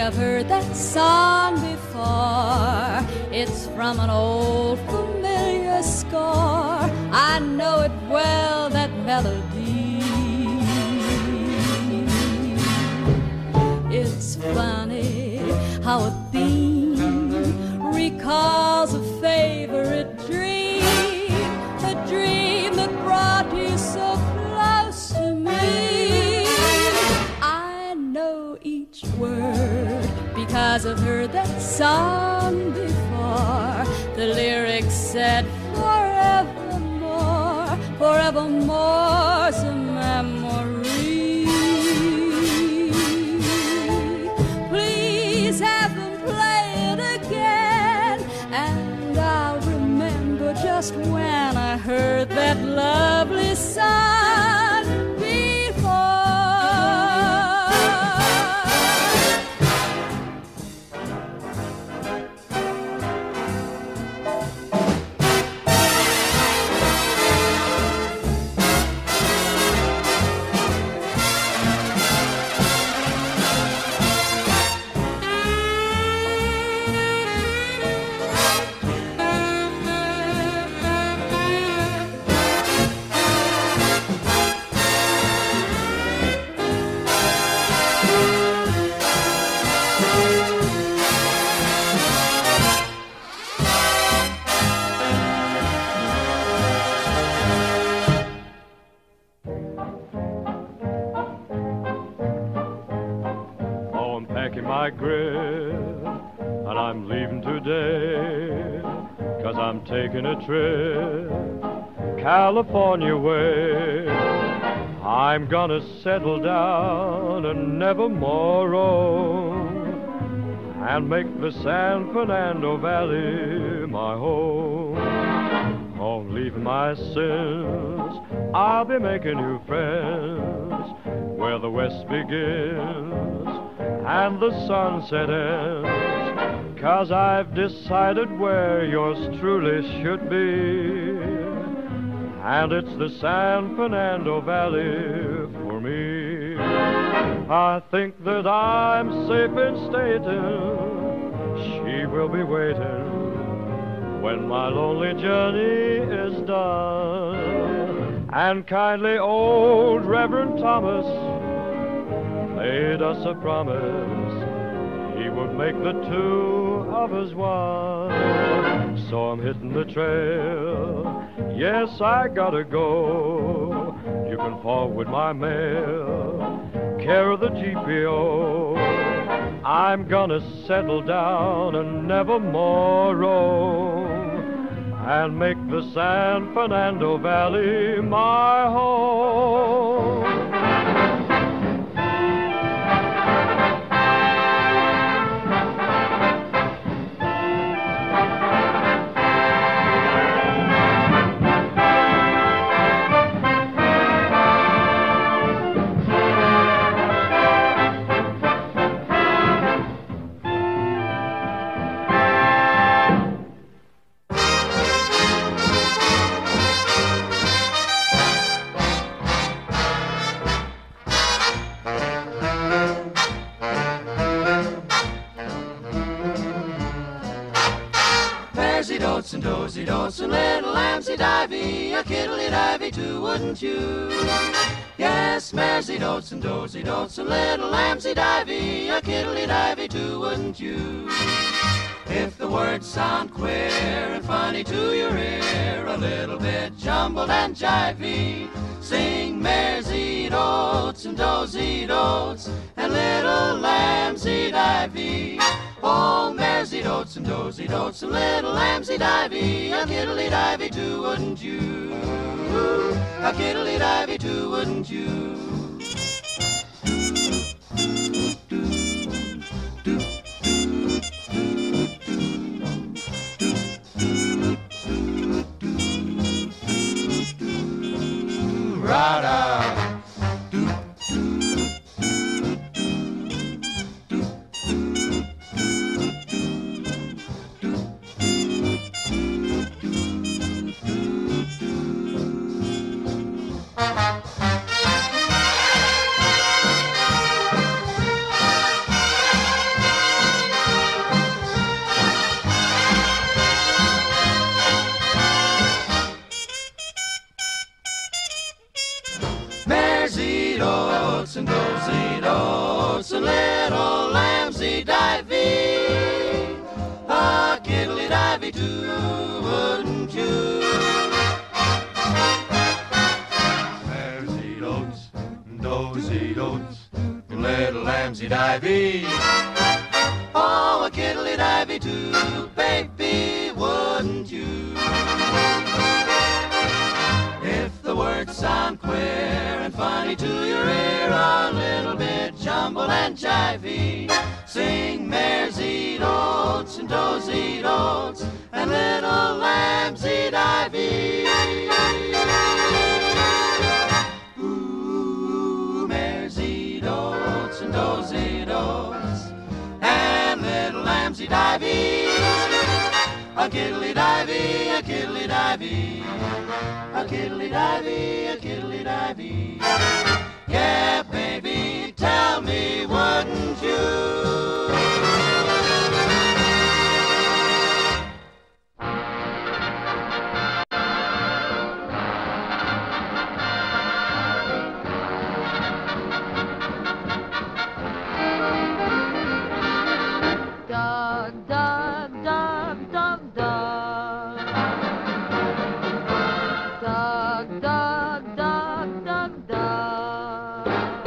[SPEAKER 11] I've heard that song before. It's from an old familiar score. I know it well, that melody. It's funny how a theme recalls a favorite dream, a dream that brought you so close to me. I know each word because I've heard that song before. The lyrics said forevermore, forevermore's a memory. Please have them play it again, and I'll remember just when I heard that lovely song before.
[SPEAKER 6] My grip, and I'm leaving today, 'cause I'm taking a trip California way. I'm gonna settle down and never more roam, and make the San Fernando Valley my home. On leaving my sins, I'll be making new friends where the west begins and the sunset ends, 'cause I've decided where yours truly should be, and it's the San Fernando Valley for me. I think that I'm safe in stating she will be waiting when my lonely journey is done, and kindly old Reverend Thomas made us a promise he would make the two of us one. So I'm hitting the trail, yes, I gotta go. You can forward my mail, care of the GPO. I'm gonna settle down and never more roam, and make the San Fernando Valley my home.
[SPEAKER 9] And dozy dots and little lambsy divey, a kiddly divey too, wouldn't you? Yes, maresy dots and dozy dots and little lambsy divey, a kiddly divey too, wouldn't you? If the words sound queer and funny to your ear, a little bit jumbled and jivey, sing maresy dots and dozy dots and little lambsy divey. Oh, maresy dots and dozy dots and little lambsy divey, a kiddly divey too, wouldn't you? A kiddly divey too, wouldn't you? Ra-da. dotes and dozy dotes and little lambsy divey. A kiddly divey too, wouldn't you? Lambsy dotes and dozy dotes and little lambsy divey. Oh, a kiddly divey too, baby, wouldn't you? If the words sound queer and funny to your ear, a little bit jumble and jivey, sing maresy dotes and dozy dotes and little lambsy divey. Ooh, maresy dotes and dozy dotes and little lambsy divey. A kiddly divey, a kiddly divey, a kiddly divey, a kiddly divey. Yeah, baby, tell me, wouldn't you?
[SPEAKER 2] Dug, dug, dug, dug, dug. Dug, dug, dug, dug, dug.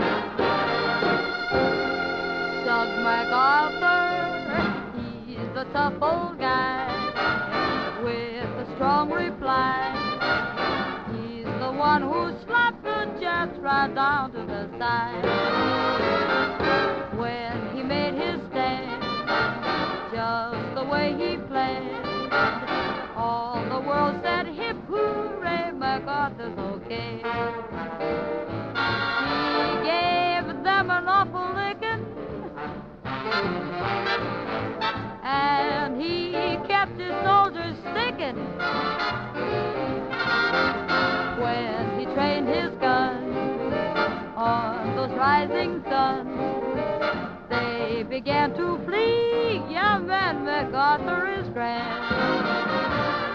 [SPEAKER 2] Doug MacArthur, he's the tough old guy with a strong reply. He's the one who slapped the jets right down to the side. When he made his stand, just the way he planned, all the world said hip hooray, MacArthur's okay. He gave them an awful licking, and he kept his soldiers sticking. When he trained his guns on those rising suns, they began to flee. Young man, MacArthur is grand.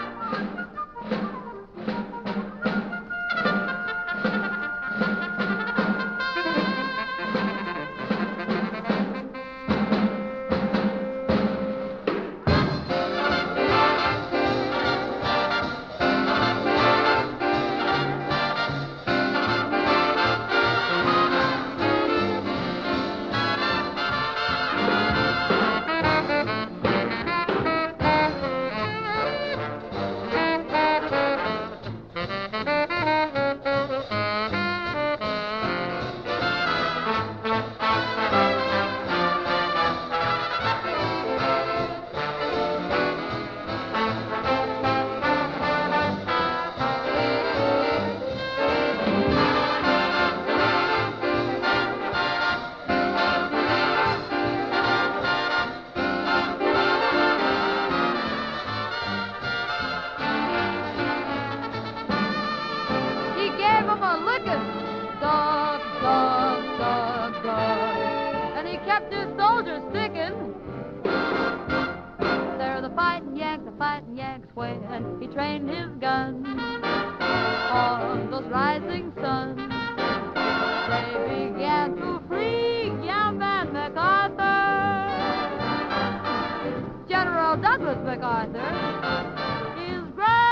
[SPEAKER 2] When he trained his guns on those rising suns, they began to free young man MacArthur. General Douglas MacArthur is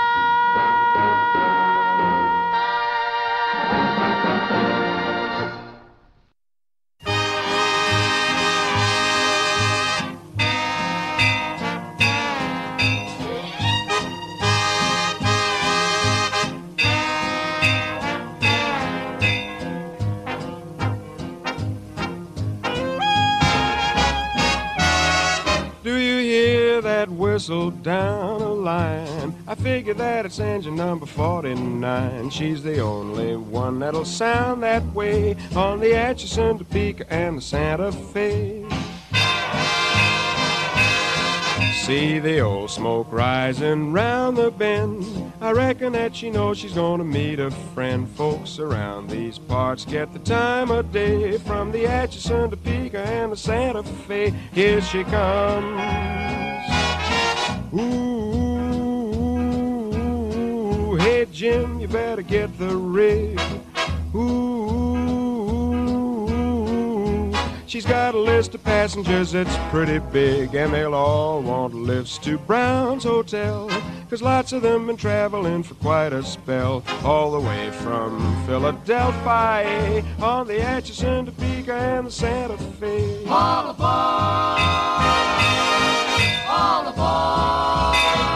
[SPEAKER 10] whistle down a line. I figure that it's engine number 49. She's the only one that'll sound that way on the Atchison, Topeka, and the Santa Fe. See the old smoke rising round the bend. I reckon that she knows she's gonna meet a friend. Folks around these parts get the time of day from the Atchison, Topeka, and the Santa Fe. Here she comes. Ooh, hey Jim, you better get the rig. Ooh, She's got a list of passengers that's pretty big, and they'll all want lifts to Brown's Hotel, 'cause lots of them been traveling for quite a spell, all the way from Philadelphia on the Atchison, Topeka, and the Santa Fe.
[SPEAKER 9] All aboard! All aboard!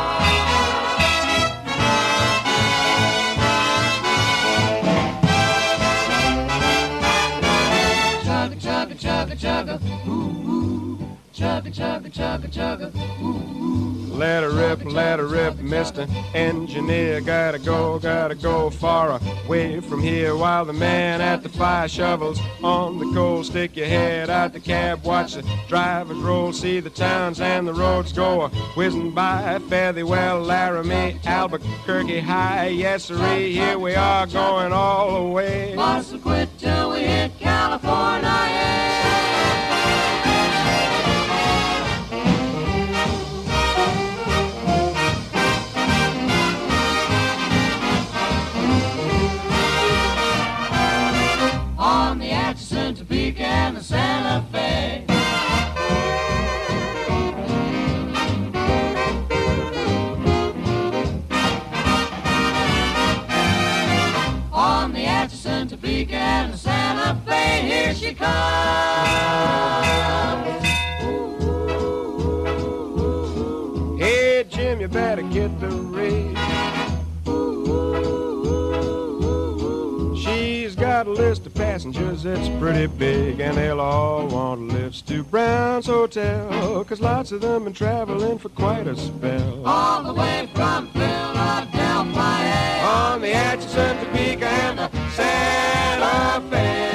[SPEAKER 9] Chugga, chugga, chugga, ooh, ooh. Chugga, chugga, chugga, chugga, ooh, ooh.
[SPEAKER 10] Let her rip, Mr. Engineer. Gotta go far away from here while the man at the fire shovels on the coal. Stick your head out the cab, watch the drivers roll, see the towns and the roads go whizzing by. Fare thee well, Laramie, Albuquerque High. Yes, sirree, here we are going all the way.
[SPEAKER 9] Mustn't quit till we hit California. On the Atchison, Topeka, and the Santa Fe. On the Atchison, Topeka, and the Santa Fe, here she comes.
[SPEAKER 10] Hey, Jim, you better get the raise. She's got a list of passengers that's pretty big, and they'll all want lifts to Brown's Hotel, 'cause lots of them been traveling for quite a spell.
[SPEAKER 9] All the way from Philadelphia.
[SPEAKER 10] On the Atchison, Topeka, and the Santa Fe.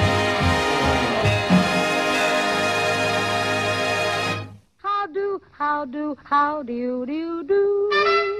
[SPEAKER 2] How do you do?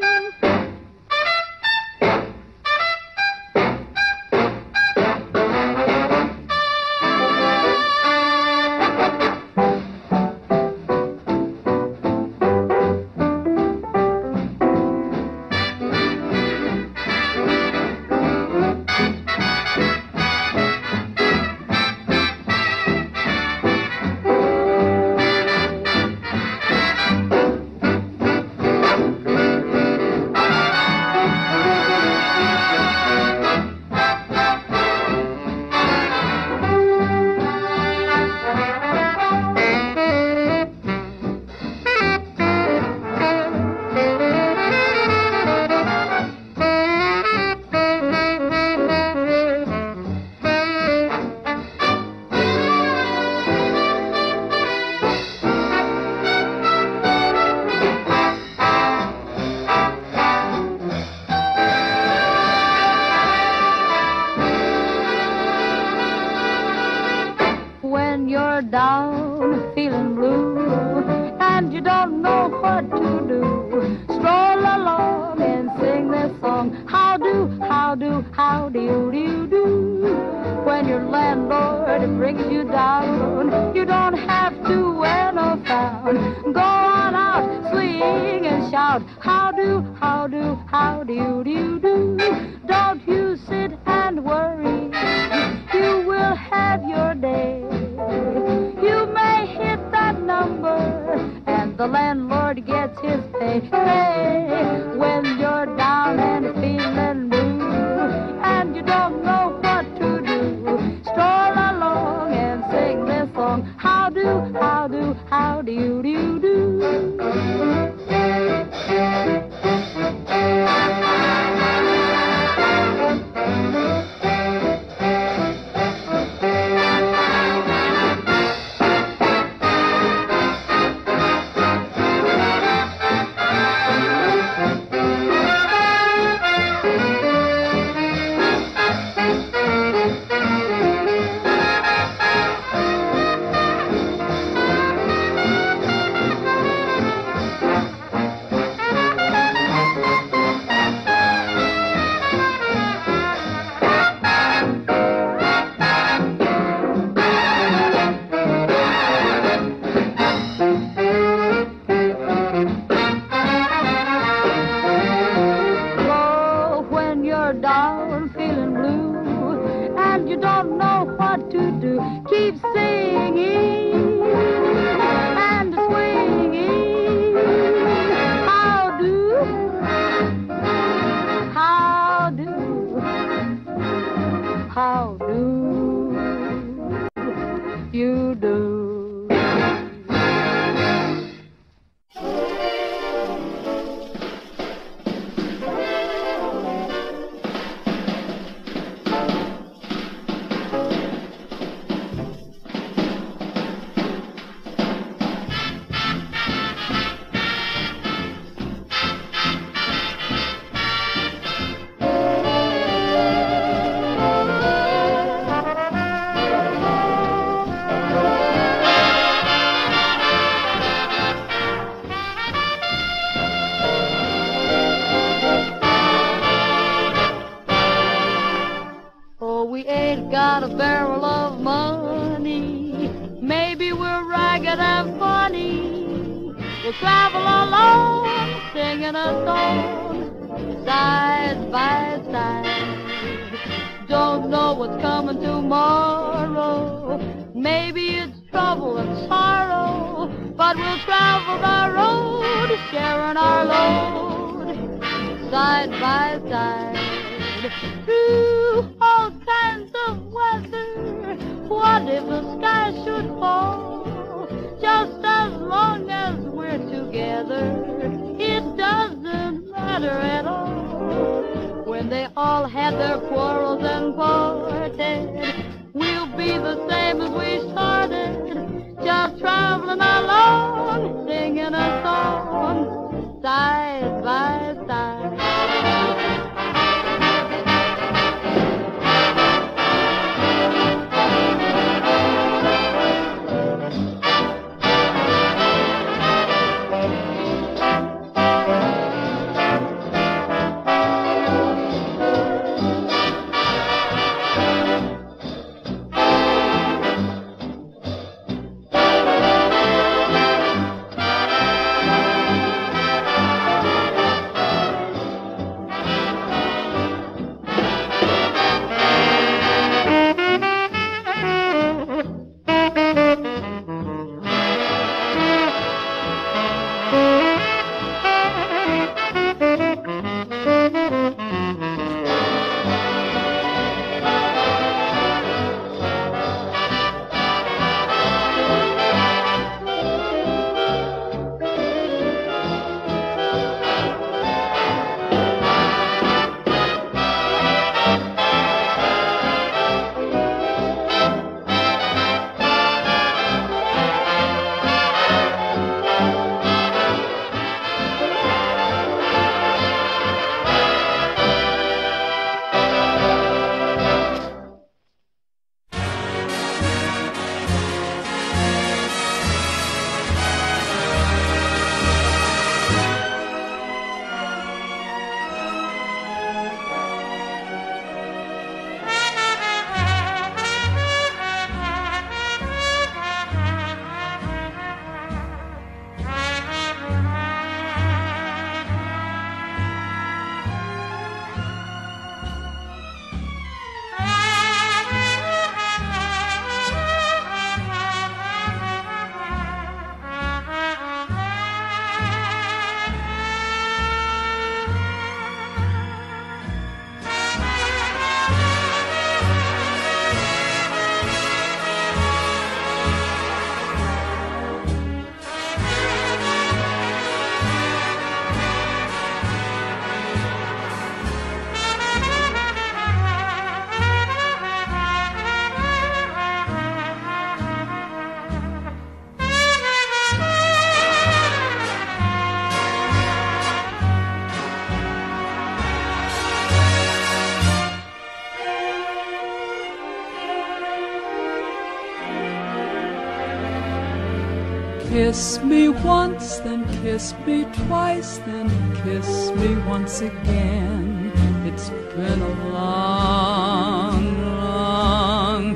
[SPEAKER 2] Down, feeling blue, and you don't know what to do. Stroll along and sing this song. How do you do? When your landlord brings you down, you don't have to wear no frown. Go on out, swing and shout. How do you do? Don't you sit and worry. You will have your day. You may hit that number, and the landlord gets his pay. Hey, when you're down and feeling blue, and you don't know what to do, stroll along and sing this song. How do you do? you do. Got a barrel of money. Maybe we're ragged and funny. We'll travel alone, singing a song, side by side. Don't know what's coming tomorrow. Maybe it's trouble and sorrow, but we'll travel the road, sharing our load, side by side. Through all kinds of weather, what if the sky should fall? Just as long as we're together, it doesn't matter at all. When they all had their quarrels and parted, we'll be the same as we started, just traveling along, singing a song, side by side.
[SPEAKER 11] Kiss me once, then kiss me twice, then kiss me once again. It's been a long, long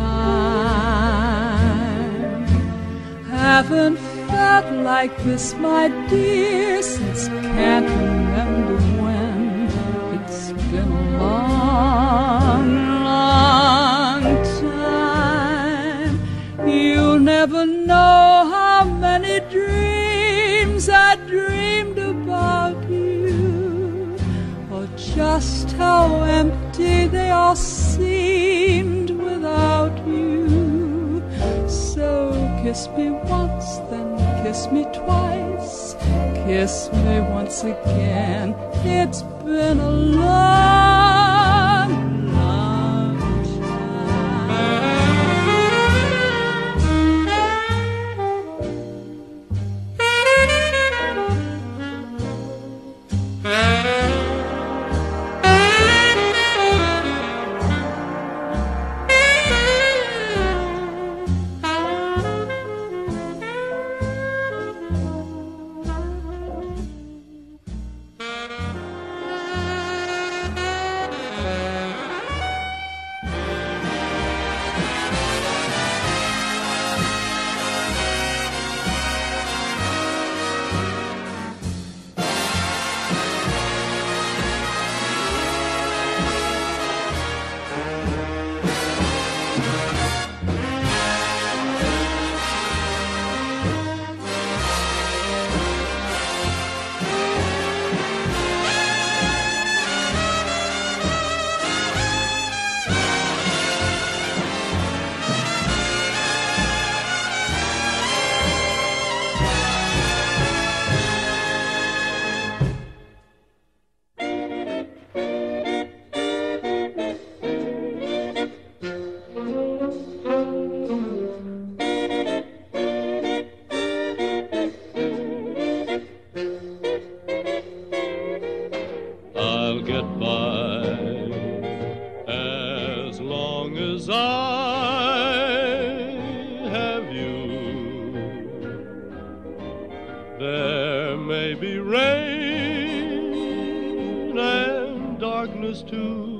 [SPEAKER 11] time. Haven't felt like this, my dear, since can't remember when. It's been a long, long time. You'll never know how many dreams I dreamed about you, or just how empty they all seemed without you. Kiss me once, then kiss me twice. Kiss me once again. It's been a long, long
[SPEAKER 13] I'll get by as long as I have you. There may be rain and darkness too.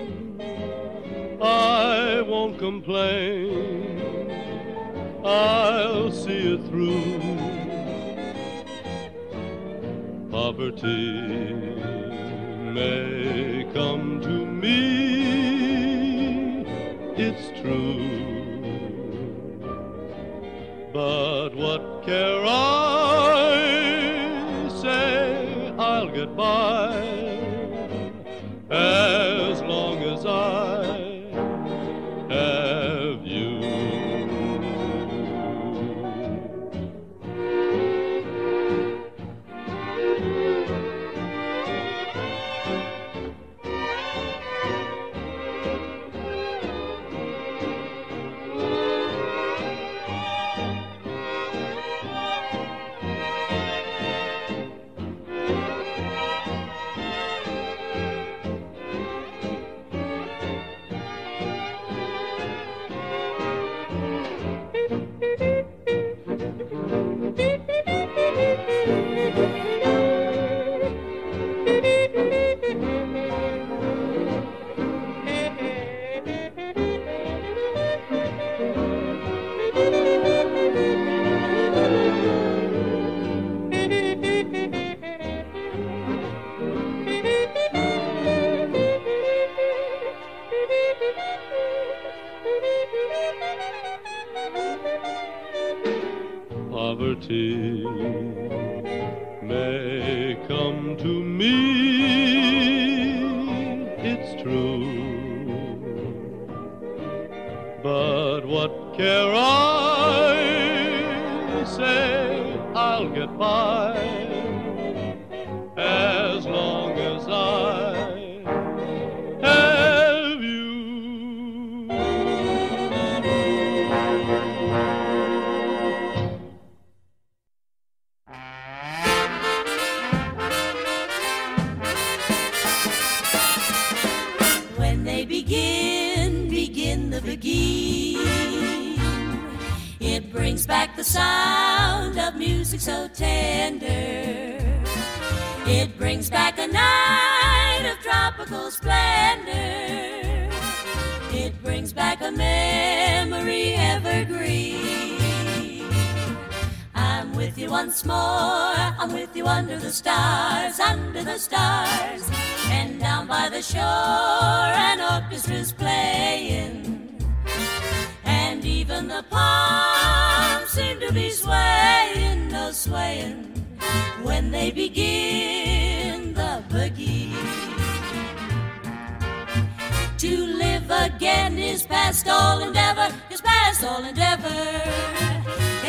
[SPEAKER 13] I won't complain. I'll see it through. Poverty may come to me, it's true, but what care I? Say I'll get by as long as I have you. Poverty may come to me, it's true, but what care I? Say I'll get by as long as I have you.
[SPEAKER 1] When they begin the begin. It brings back the sound of music so tender. It brings back a night of tropical splendor. It brings back a memory evergreen. I'm with you once more, I'm with you under the stars, and down by the shore an orchestra's playing, and even the palms seem to be swaying, oh swaying, when they begin the boogie. To live again is past all endeavor, is past all endeavor.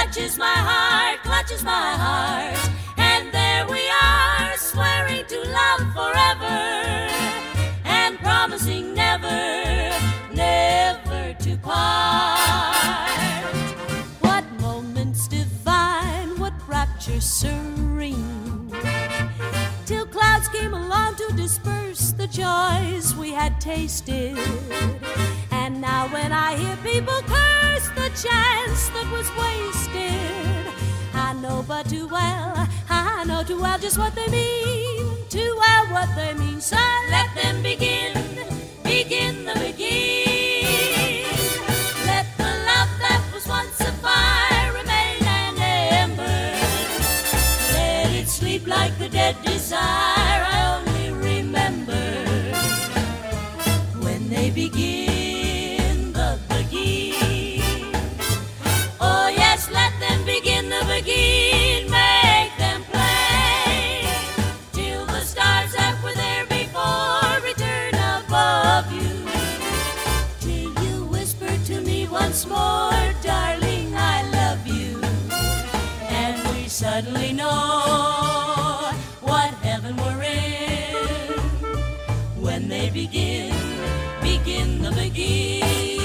[SPEAKER 1] clutches my heart, and there we are, swearing to love forever, and promising never, never to part. What moments divine, what rapture serene, till clouds came along to disperse the joys we had tasted. And now when I hear people curse the chance that was wasted, I know but too well, I know too well just what they mean, too well what they mean. So let them begin, begin the begin. Let the love that was once a fire remain an ember. Let it sleep like the dead desire I only remember when they begin. Begin, make them play till the stars that were there before return above you, till you whisper to me once more, darling, I love you, and we suddenly know what heaven we're in when they begin, begin the begin.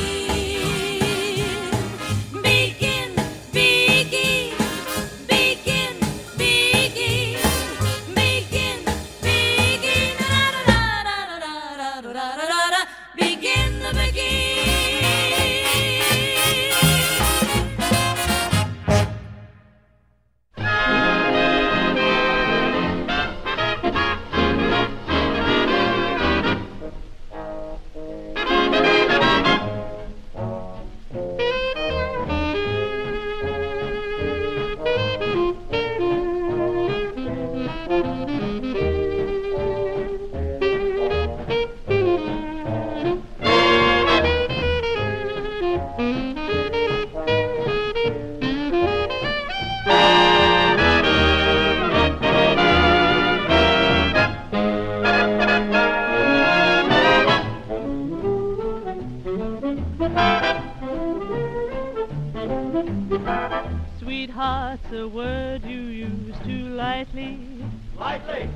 [SPEAKER 12] Sweetheart's a word you use too lightly.
[SPEAKER 3] Lightly.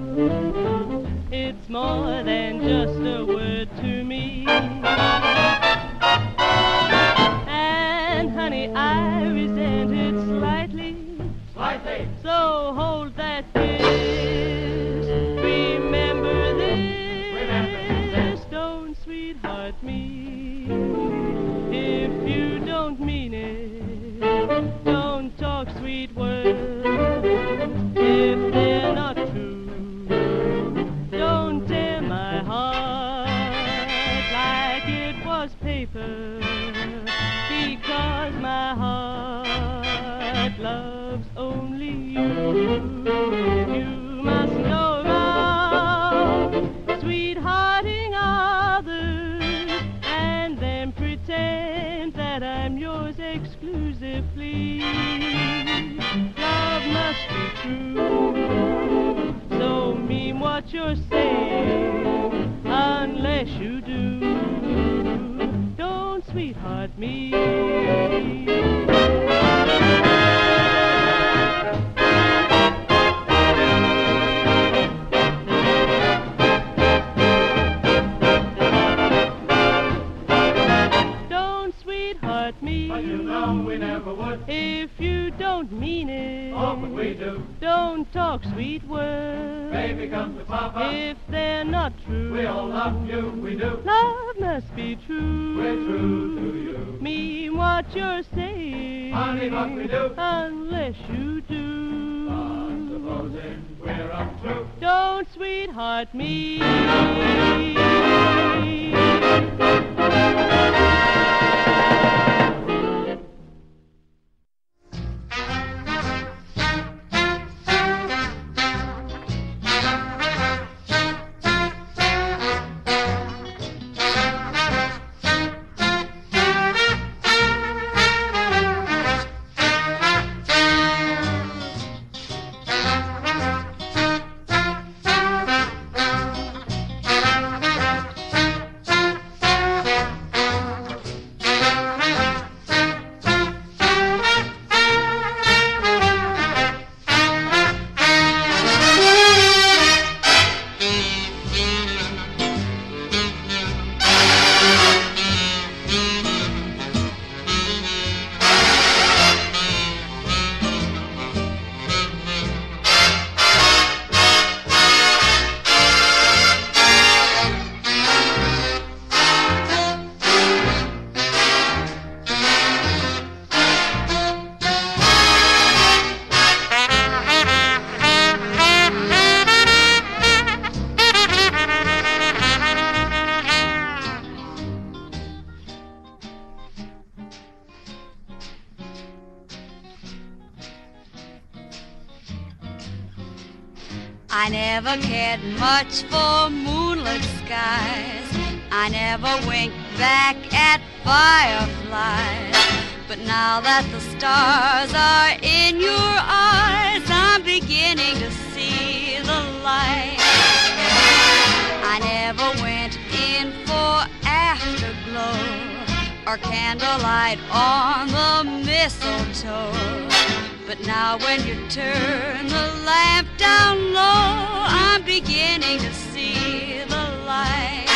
[SPEAKER 12] It's more than just a word to me. And honey, I resent it slightly.
[SPEAKER 3] Slightly.
[SPEAKER 12] So hold that kiss. Remember this.
[SPEAKER 3] Remember this.
[SPEAKER 12] Don't sweetheart me if you don't mean it. Don't talk sweet words if they're not true. Don't tear my heart like it was paper, because my heart loves only you. You must go around sweethearting others and then pretend that I'm yours exclusively. Love must be true, so mean what you're saying, unless you do. Don't sweetheart me.
[SPEAKER 3] But you know we never would.
[SPEAKER 12] If you don't mean it,
[SPEAKER 3] Oh, but we do.
[SPEAKER 12] Don't talk sweet words.
[SPEAKER 3] Baby comes to Papa.
[SPEAKER 12] If they're not true,
[SPEAKER 3] We all love you, we do.
[SPEAKER 12] love must be true.
[SPEAKER 3] We're true to you.
[SPEAKER 12] Mean what you're saying,
[SPEAKER 3] Honey, but we do.
[SPEAKER 12] unless you do.
[SPEAKER 3] Supposing we're untrue.
[SPEAKER 12] Don't sweetheart me.
[SPEAKER 4] I never cared much for moonlit skies. I never winked back at fireflies. But now that the stars are in your eyes, I'm beginning to see the light. I never went in for afterglow or candlelight on the mistletoe. But now when you turn the lamp down low, I'm beginning to see the light.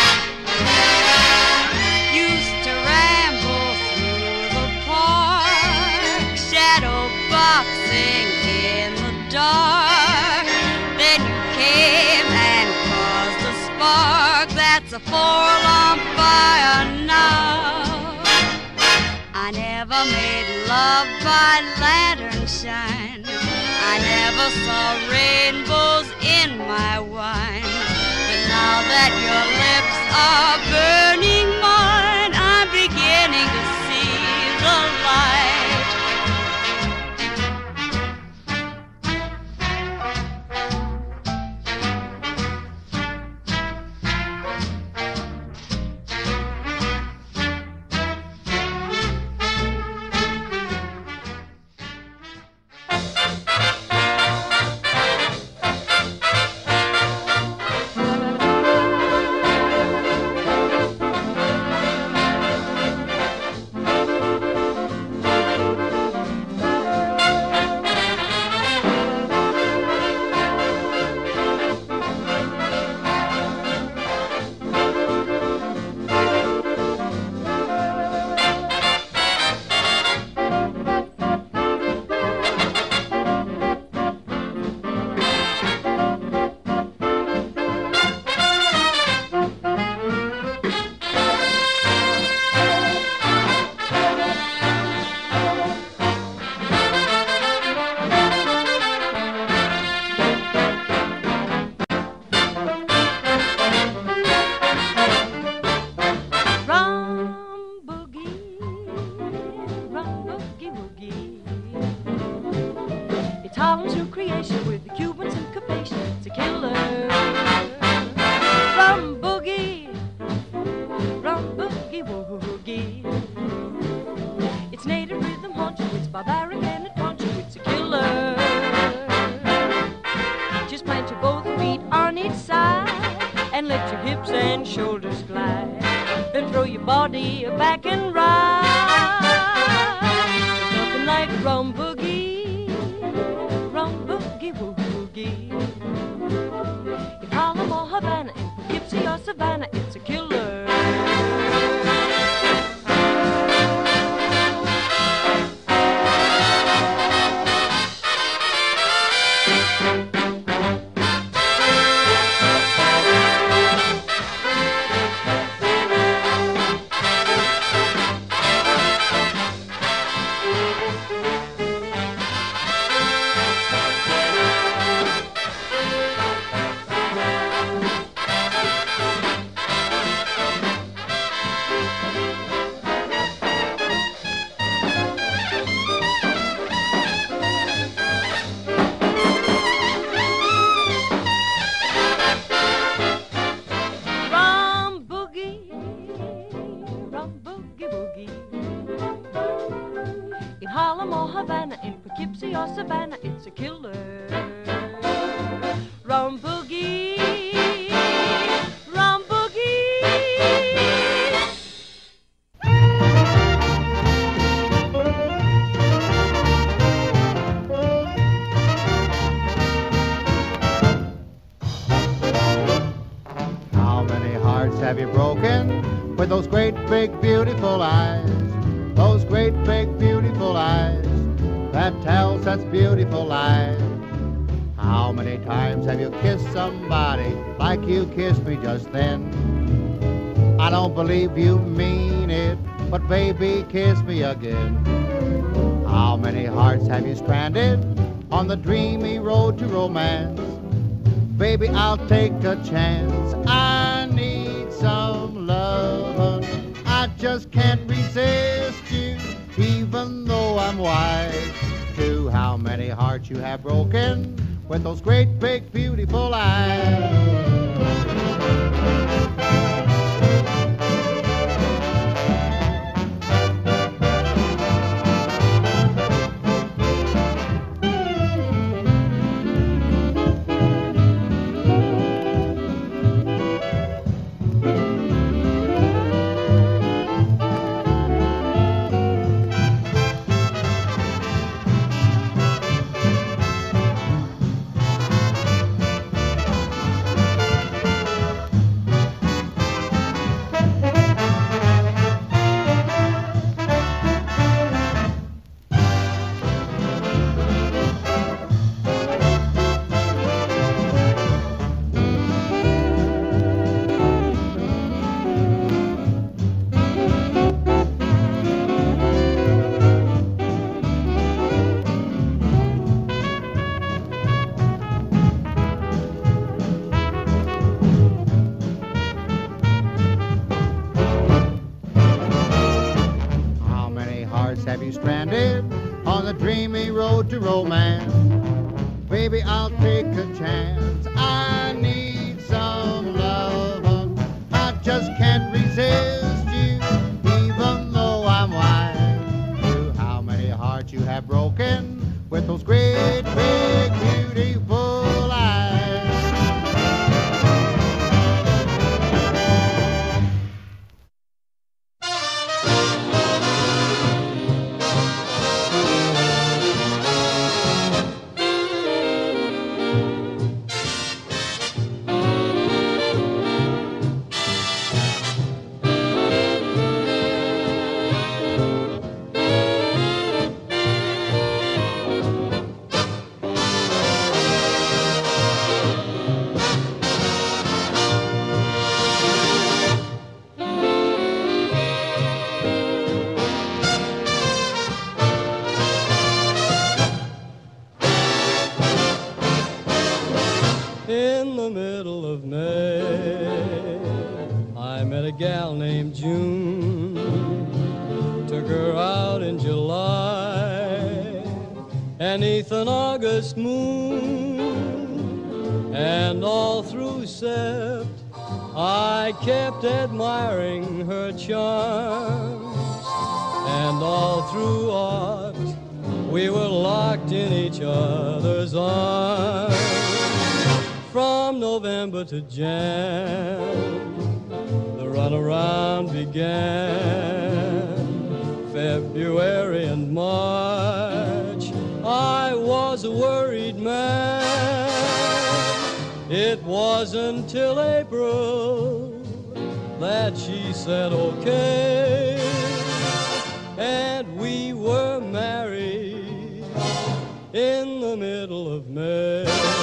[SPEAKER 4] Used to ramble through the park, shadow boxing in the dark. Then you came and caused a spark that's a forlorn fire now. I never made love by lantern shine. I never saw rainbows in my wine. But now that your lips are burning mine, I'm beginning to see the light.
[SPEAKER 5] Have you broken with those great big beautiful eyes? Those great big beautiful eyes that tell such beautiful lies. How many times have you kissed somebody like you kissed me just then? I don't believe you mean it, but baby, kiss me again. How many hearts have you stranded on the dreamy road to romance? Baby, I'll take a chance. I need some love. I just can't resist you, even though I'm wise to how many hearts you have broken with those great big beautiful eyes. Have you stranded on the dreamy road to romance? Baby, I'll take a chance. I need some love. I just can't resist you, even though I'm wise to how many hearts you have broken with those great, big, beautiful eyes.
[SPEAKER 3] In the middle of May, I met a gal named June. Took her out in July, beneath an August moon. And all through Sept, I kept admiring her charms. And all through Oct, we were locked in each other's arms. From November to Jan, the runaround began. February and March, I was a worried man. It wasn't until April that she said okay, and we were married in the middle of May.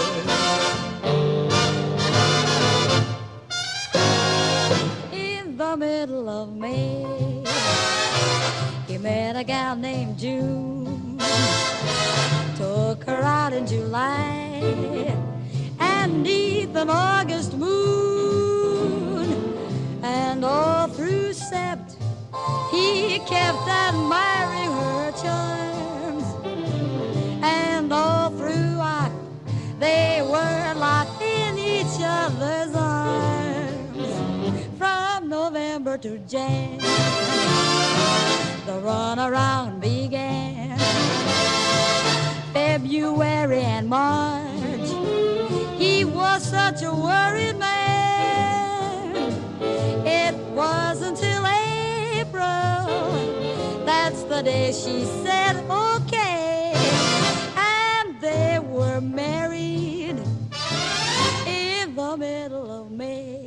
[SPEAKER 7] In the middle of May, he met a gal named June. Took her out in July, and neath an August moon. And all through Sept, he kept admiring her charms. And all through Oct, they were locked in each other's arms. From November to Jan, the runaround began. February and March, he was such a worried man. It wasn't till April, that's the day she said okay, and they were married in the middle of May.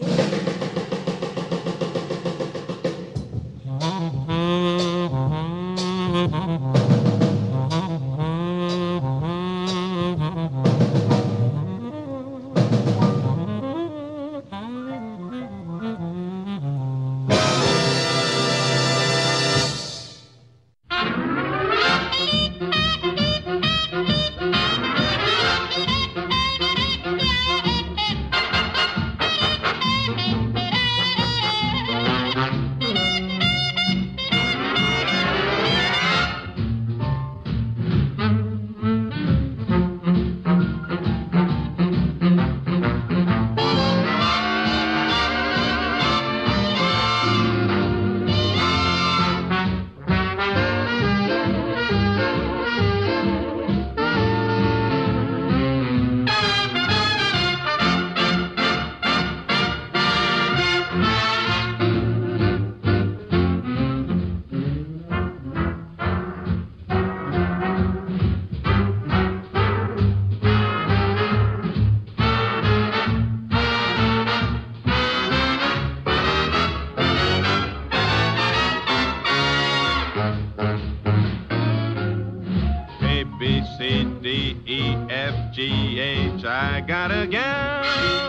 [SPEAKER 8] A, B, C, D, E, F, G, H. I got a gal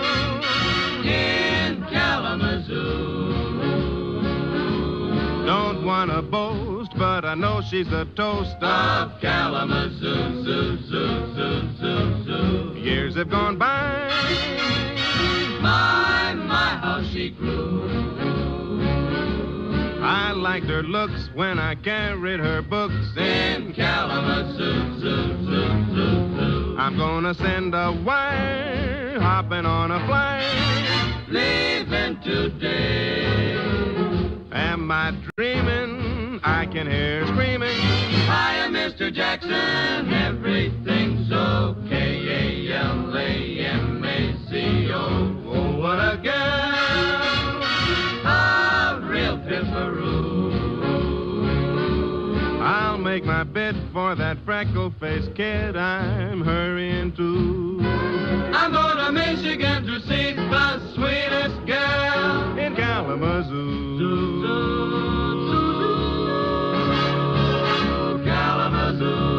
[SPEAKER 9] In Kalamazoo.
[SPEAKER 8] Don't wanna boast, but I know she's the toast
[SPEAKER 9] Of Kalamazoo, zoo, zoo, zoo, zoo, zoo.
[SPEAKER 8] Years have gone by.
[SPEAKER 9] My, how she grew.
[SPEAKER 8] I liked her looks when I carried her books
[SPEAKER 9] In Kalamazoo, zoo, zoo, zoo, zoo.
[SPEAKER 8] I'm gonna send a wire hopping on a flight.
[SPEAKER 9] Leaving today.
[SPEAKER 8] Am I dreaming? I can hear her screaming.
[SPEAKER 9] Hiya, Mr. Jackson, everything's okay. Kalamazo. Oh, what a girl, a real pimperoo.
[SPEAKER 8] I'll make my bid for that freckle-faced kid I'm hurrying to.
[SPEAKER 9] I'm going to Michigan to see the sweetest girl
[SPEAKER 8] In Kalamazoo.
[SPEAKER 9] Kalamazoo.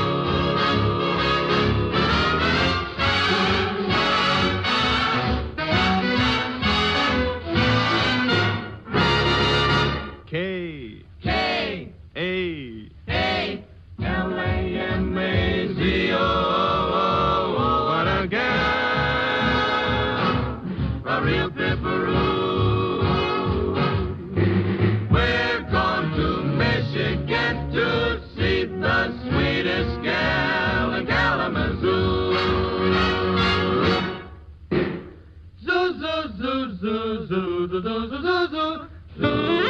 [SPEAKER 8] K.
[SPEAKER 9] K.
[SPEAKER 8] A.
[SPEAKER 9] A. L-A-M-A-Z-O. What a gal, a real pimperoo. We're going to Michigan to see the sweetest gal in Kalamazoo. Zoo, zoo, zoo, zoo, zoo, zoo, zoo, zoo, zoo, zoo.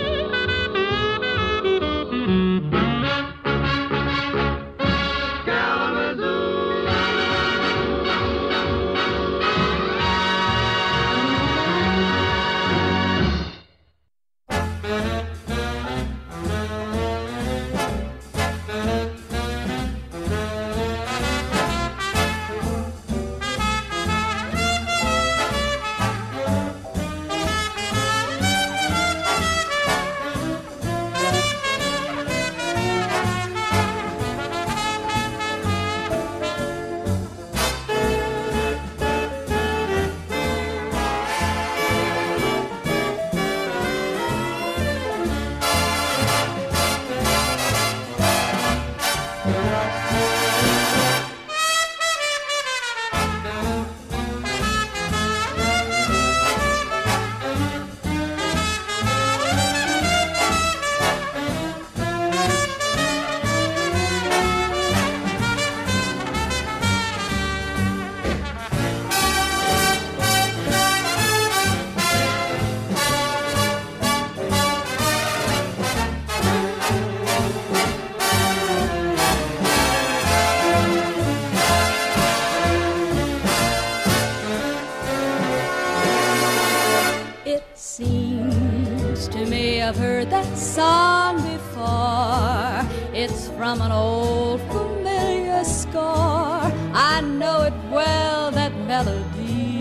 [SPEAKER 11] I've heard that song before. It's from an old familiar score. I know it well, that melody.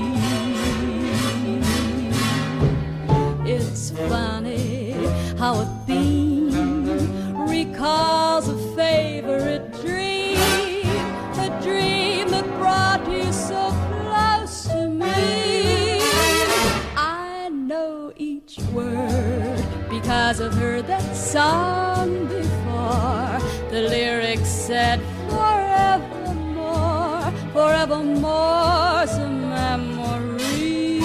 [SPEAKER 11] It's funny how a theme recalls a favorite dream, a dream that brought you so close to me. I know each word because I've heard that song before. The lyrics said forevermore, forevermore's a memory.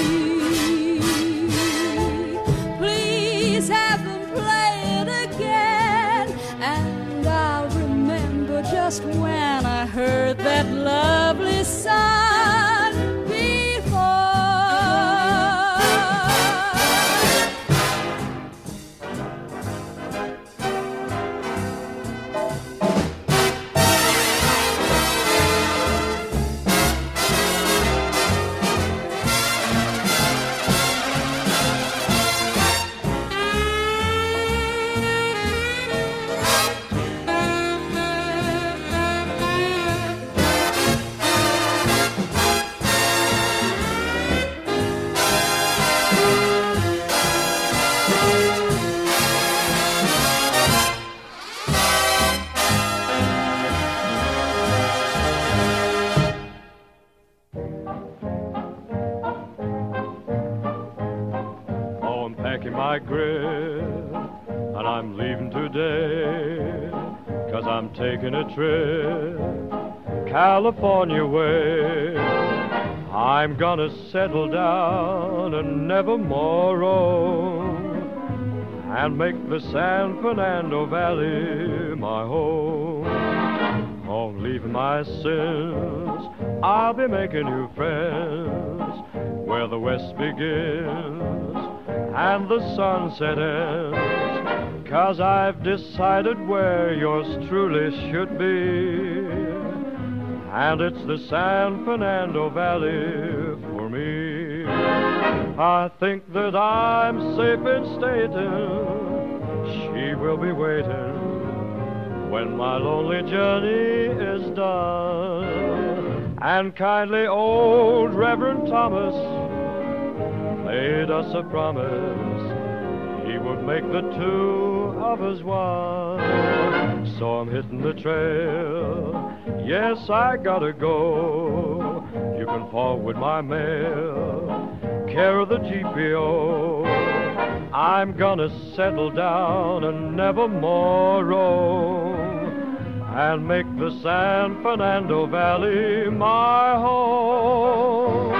[SPEAKER 11] Please have them play it again, and I'll remember just when I heard that lovely song before.
[SPEAKER 6] today, 'cause I'm taking a trip California way. I'm gonna settle down and never more roam, and make the San Fernando Valley my home. On leaving my sins, I'll be making new friends where the west begins and the sunset ends, 'cause I've decided where yours truly should be, and it's the San Fernando Valley for me. I think that I'm safe in stating she will be waiting when my lonely journey is done. And kindly old Reverend Thomas made us a promise he would make the two of us one. So I'm hitting the trail, yes, I gotta go. You can forward my mail, care of the GPO. I'm gonna settle down and never more roam, and make the San Fernando Valley my home.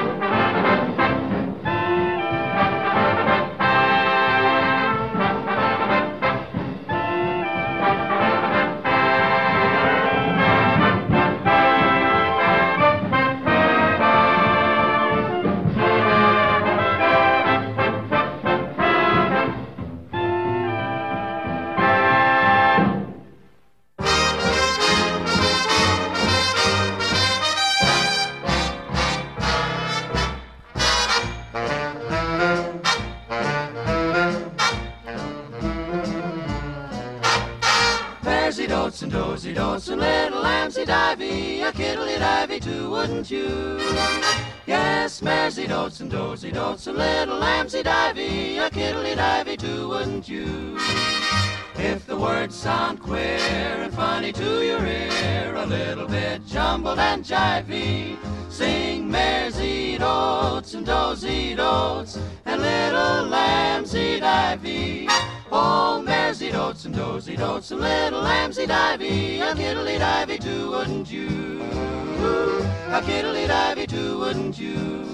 [SPEAKER 9] And dozy dotes and little lambsy divey, a kiddly divey too, wouldn't you? Yes, maresy dotes and dozy dotes and little lambsy divey, a kiddly divey too, wouldn't you? If the words sound queer and funny to your ear, a little bit jumbled and jivey, sing maresy dotes and dozy dotes and little lambsy divey. Oh, maresy dotes and dozy dotes and little lambsy divey, a kiddly divey too, wouldn't you? A kiddly divey too, wouldn't you?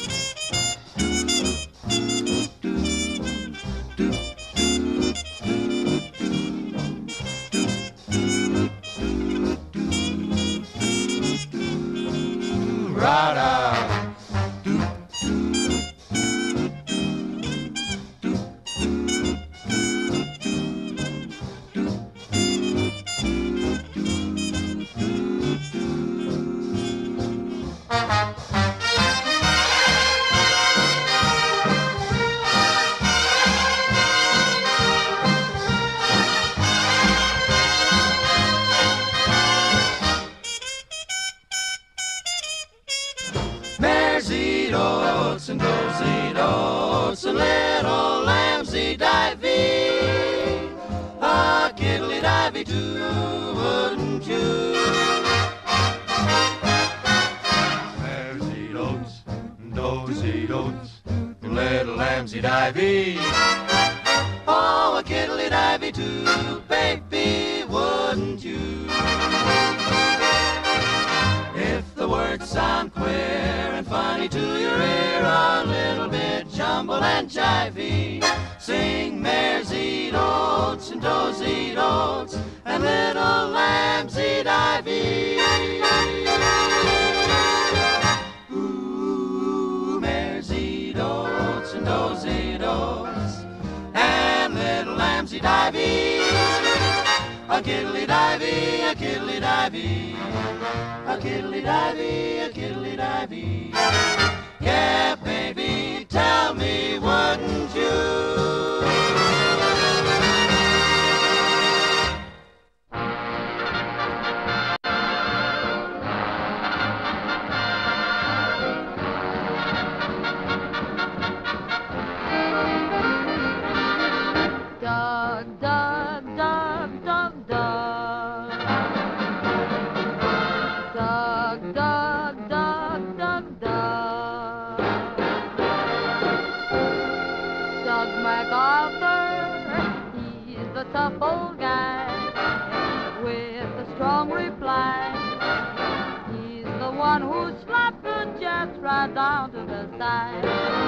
[SPEAKER 9] Ra-da. Maresy dotes and dozy dotes and little lambsy divey, a kiddly divey too, wouldn't you? Maresy dotes and dozy dotes and little lambsy divey, oh, a kiddly divey too, baby, wouldn't you? If the words sound queer and funny to your ear, a little bit jumbled and jivey, sing maresy dotes and dozy dotes and little lambsy divey. Ooh, maresy dotes and dozy dotes and little lambsy divey, a kiddly divey, a kiddly divey, a kiddly divey, a kiddly divey. Yeah, baby, tell me, wouldn't you?
[SPEAKER 2] Dog, dog, dog, dog, dog. Dog, dog, dog, dog, dog. Dog, my side.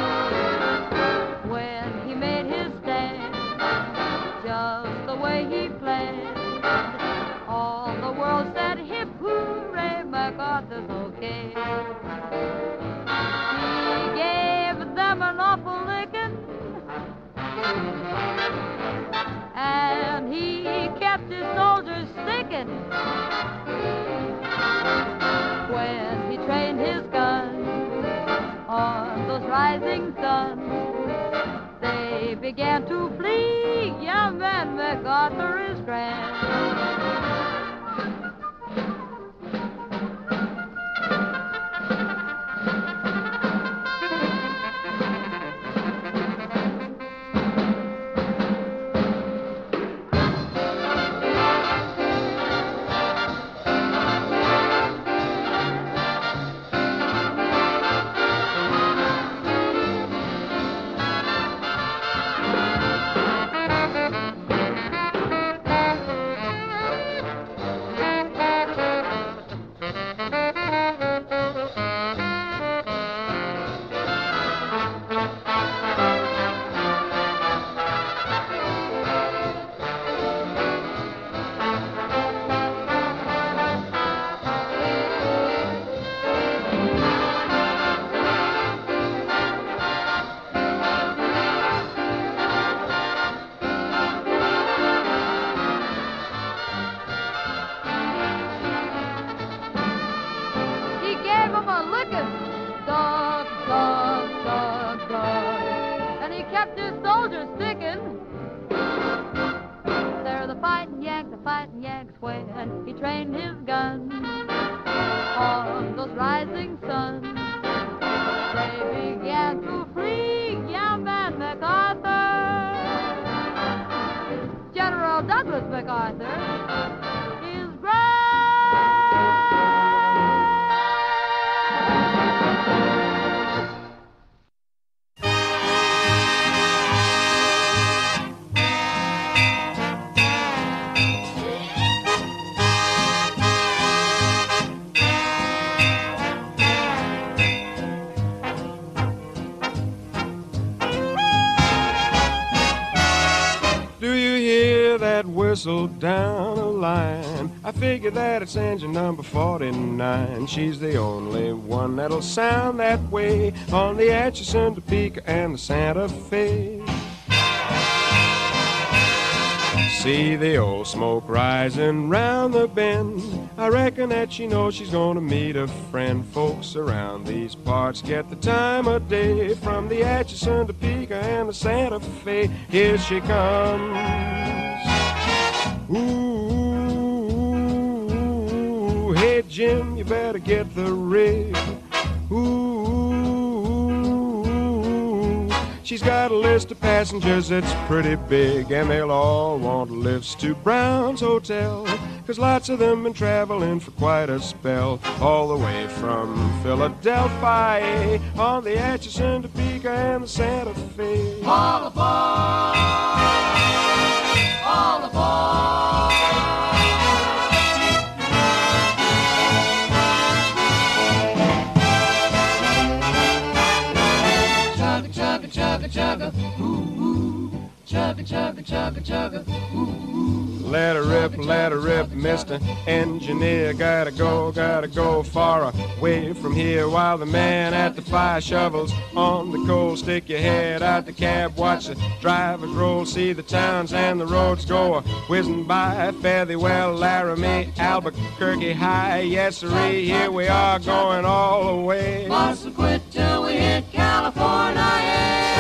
[SPEAKER 2] When he made his stand, just the way he planned, all the world said hip hooray, MacArthur's okay. He gave them an awful licking, and he kept his soldiers sticking. When he trained his guns on those rising suns, they began to flee. Young man, MacArthur is grand. When he trained his guns on those rising suns, they began to flee. Young man MacArthur, General Douglas MacArthur, is
[SPEAKER 10] whistle down a line. I figure that it's engine number 49. She's the only one that'll sound that way on the Atchison, Topeka, and the Santa Fe. See the old smoke rising round the bend. I reckon that she knows she's gonna meet a friend. Folks around these parts get the time of day from the Atchison, Topeka, and the Santa Fe. Here she comes. Ooh, hey Jim, you better get the rig. Ooh, she's got a list of passengers that's pretty big, and they'll all want lifts to Brown's Hotel, 'cause lots of them been traveling for quite a spell, all the way from Philadelphia on the Atchison, Topeka, and the Santa Fe.
[SPEAKER 9] All aboard! All aboard! Chugga, chugga, chugga, ooh, ooh. Chugga, chugga, chugga, chugga, ooh, ooh.
[SPEAKER 10] Let her rip, Mr. Engineer. Gotta go far away from here while the man at the fire shovels on the coal. Stick your head out the cab, watch the drivers roll, see the towns and the roads go whizzing by. Fare thee well, Laramie, Albuquerque High. Yes, sirree, here we are going all the way.
[SPEAKER 9] Mustn't quit till we hit California.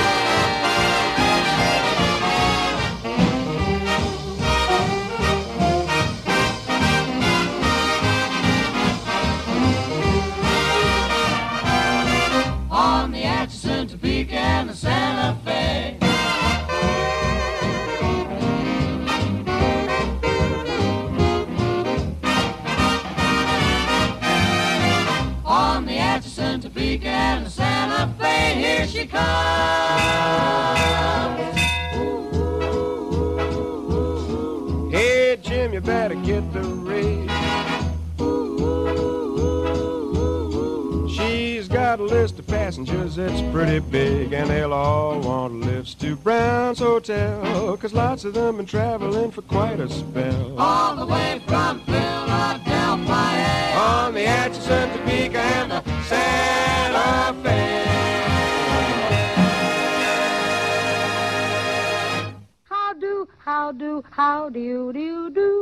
[SPEAKER 9] On the Atchison, Topeka, and the Santa Fe. On the Atchison, Topeka, and the Santa Fe, here she comes.
[SPEAKER 10] Hey Jim, you better get the rig. She's got a list of passengers, it's pretty big, and they'll all want to live Stu Brown's hotel, 'cause lots of them been traveling for quite a spell.
[SPEAKER 9] All the way from Philadelphia,
[SPEAKER 10] on the Atchison, Topeka, and the Santa Fe.
[SPEAKER 2] How do you do?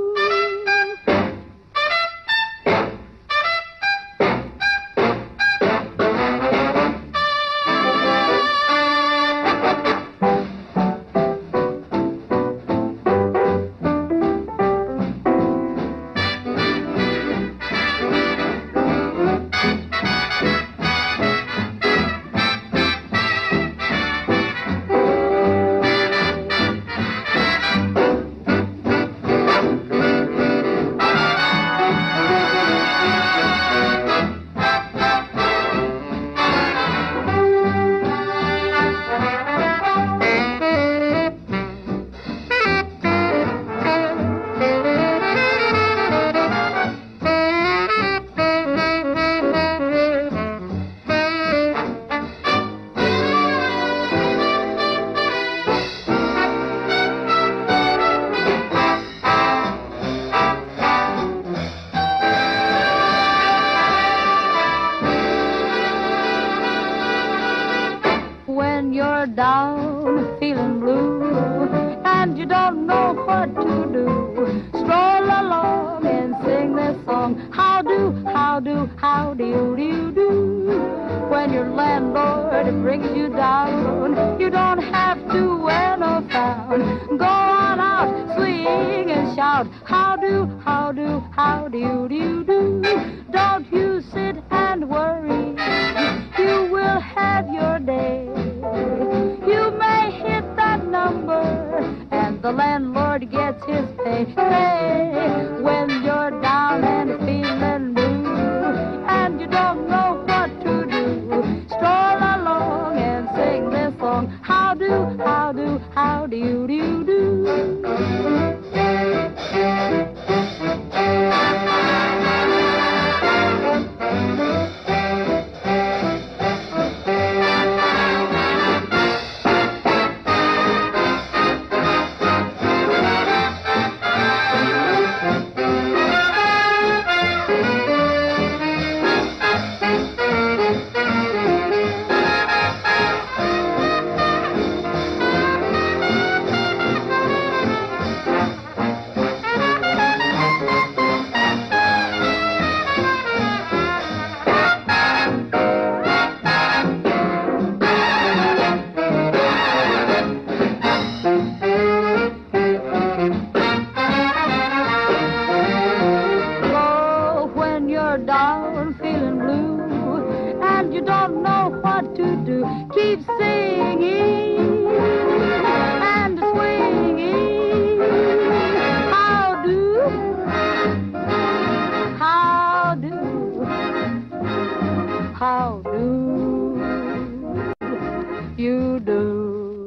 [SPEAKER 2] Down, feeling blue, and you don't know what to do. Stroll along and sing this song. How do you do? When your landlord brings you down, you don't have to wear no frown. Go on out, swing and shout. How do you do? Don't you sit and worry. You will have your day. You may hit that number, and the landlord gets his pay. Hey, when you're down and feeling blue, and you don't know what to do, stroll along and sing this song. How do you do? Down, feeling blue, and you don't know what to do. Keep singing and swinging. How do you do?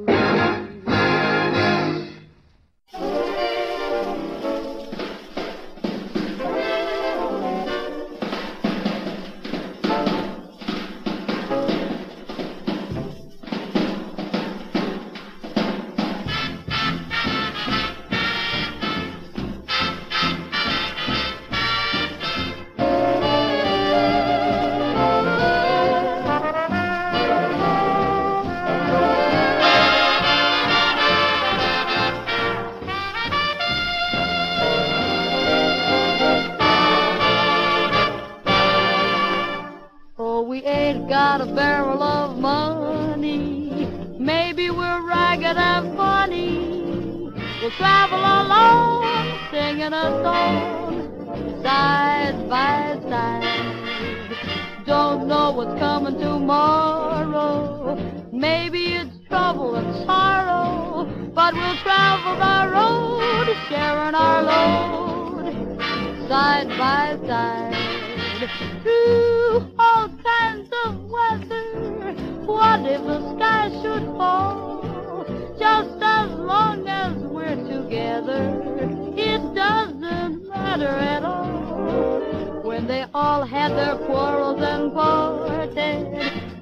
[SPEAKER 2] We ain't got a barrel of money. Maybe we're ragged and funny. We'll travel along, singing a song, side by side. Don't know what's coming tomorrow. Maybe it's trouble and sorrow, but we'll travel the road, sharing our load, side by side. Through all kinds of weather, what if the sky should fall? Just as long as we're together, it doesn't matter at all. When they all had their quarrels and parted,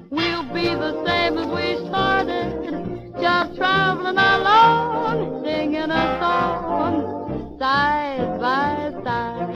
[SPEAKER 2] the same as we started, just traveling alone, singing a song, side by side.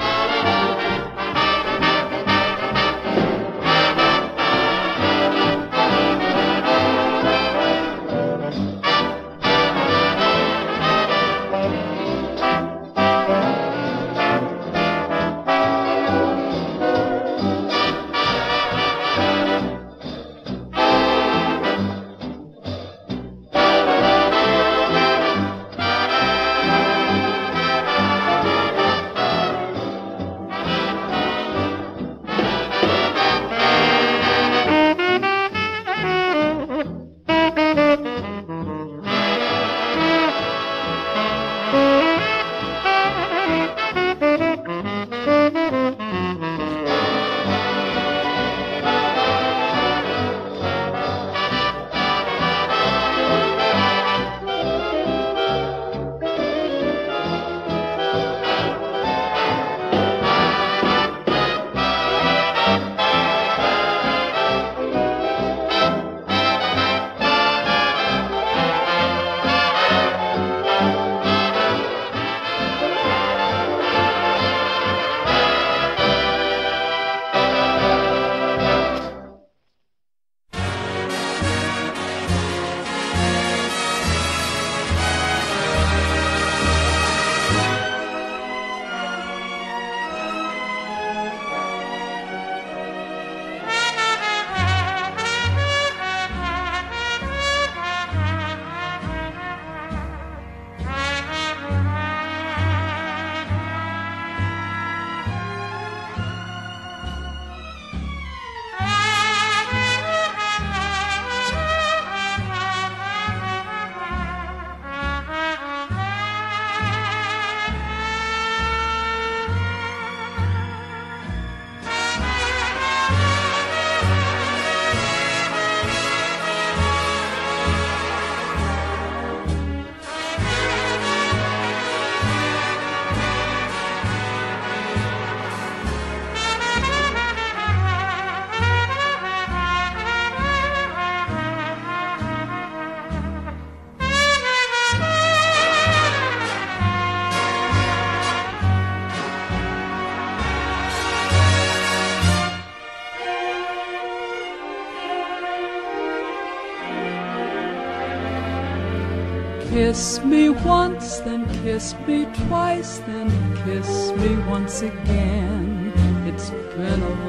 [SPEAKER 11] Kiss me once, then kiss me twice, then kiss me once again. It's been a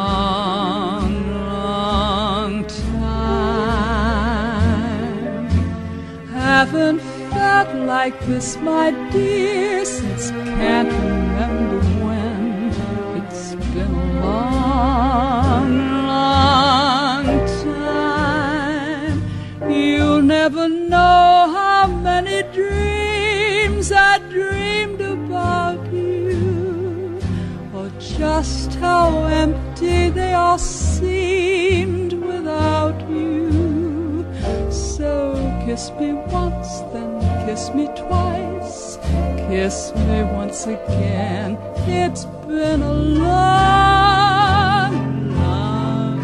[SPEAKER 11] long, long time. Haven't felt like this, my dear, since can't remember when. It's been a long, long time. You'll never know how many dreams I dreamed about you, or just how empty they all seemed without you. So kiss me once, then kiss me twice, kiss me once again. It's been a long, long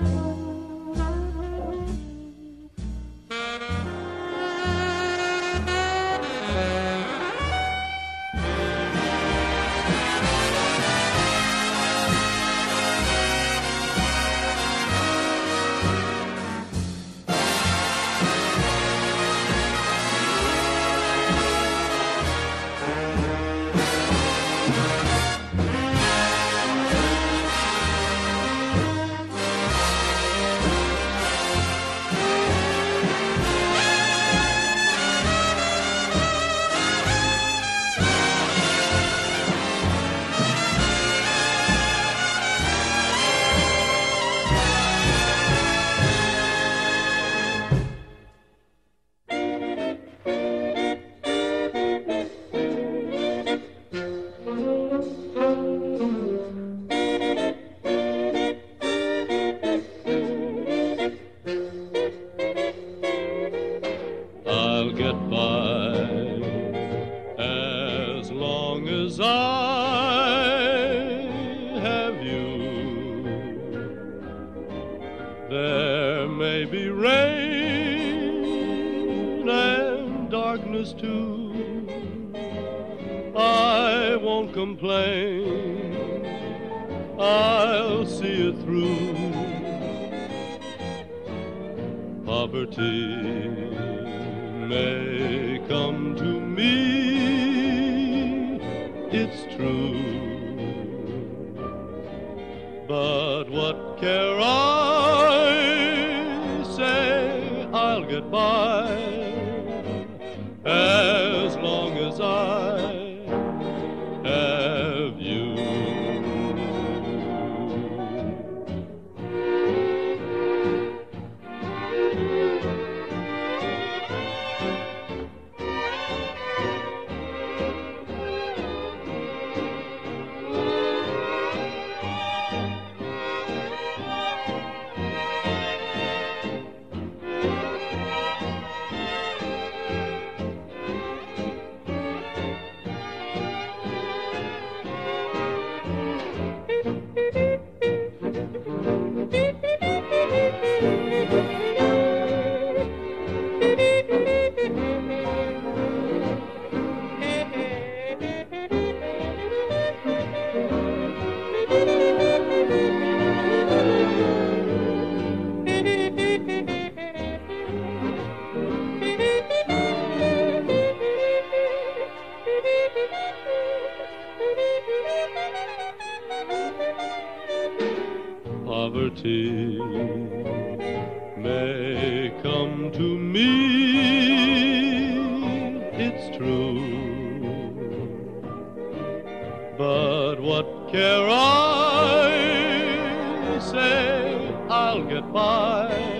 [SPEAKER 11] time.
[SPEAKER 13] get by as long as I have you. There may be rain and darkness too. I won't complain, I'll see it through. Poverty may come to me, it's true. But what care I? Say I'll get by as long as I have you. Poverty may come to me, it's true. But what care I? Say I'll get by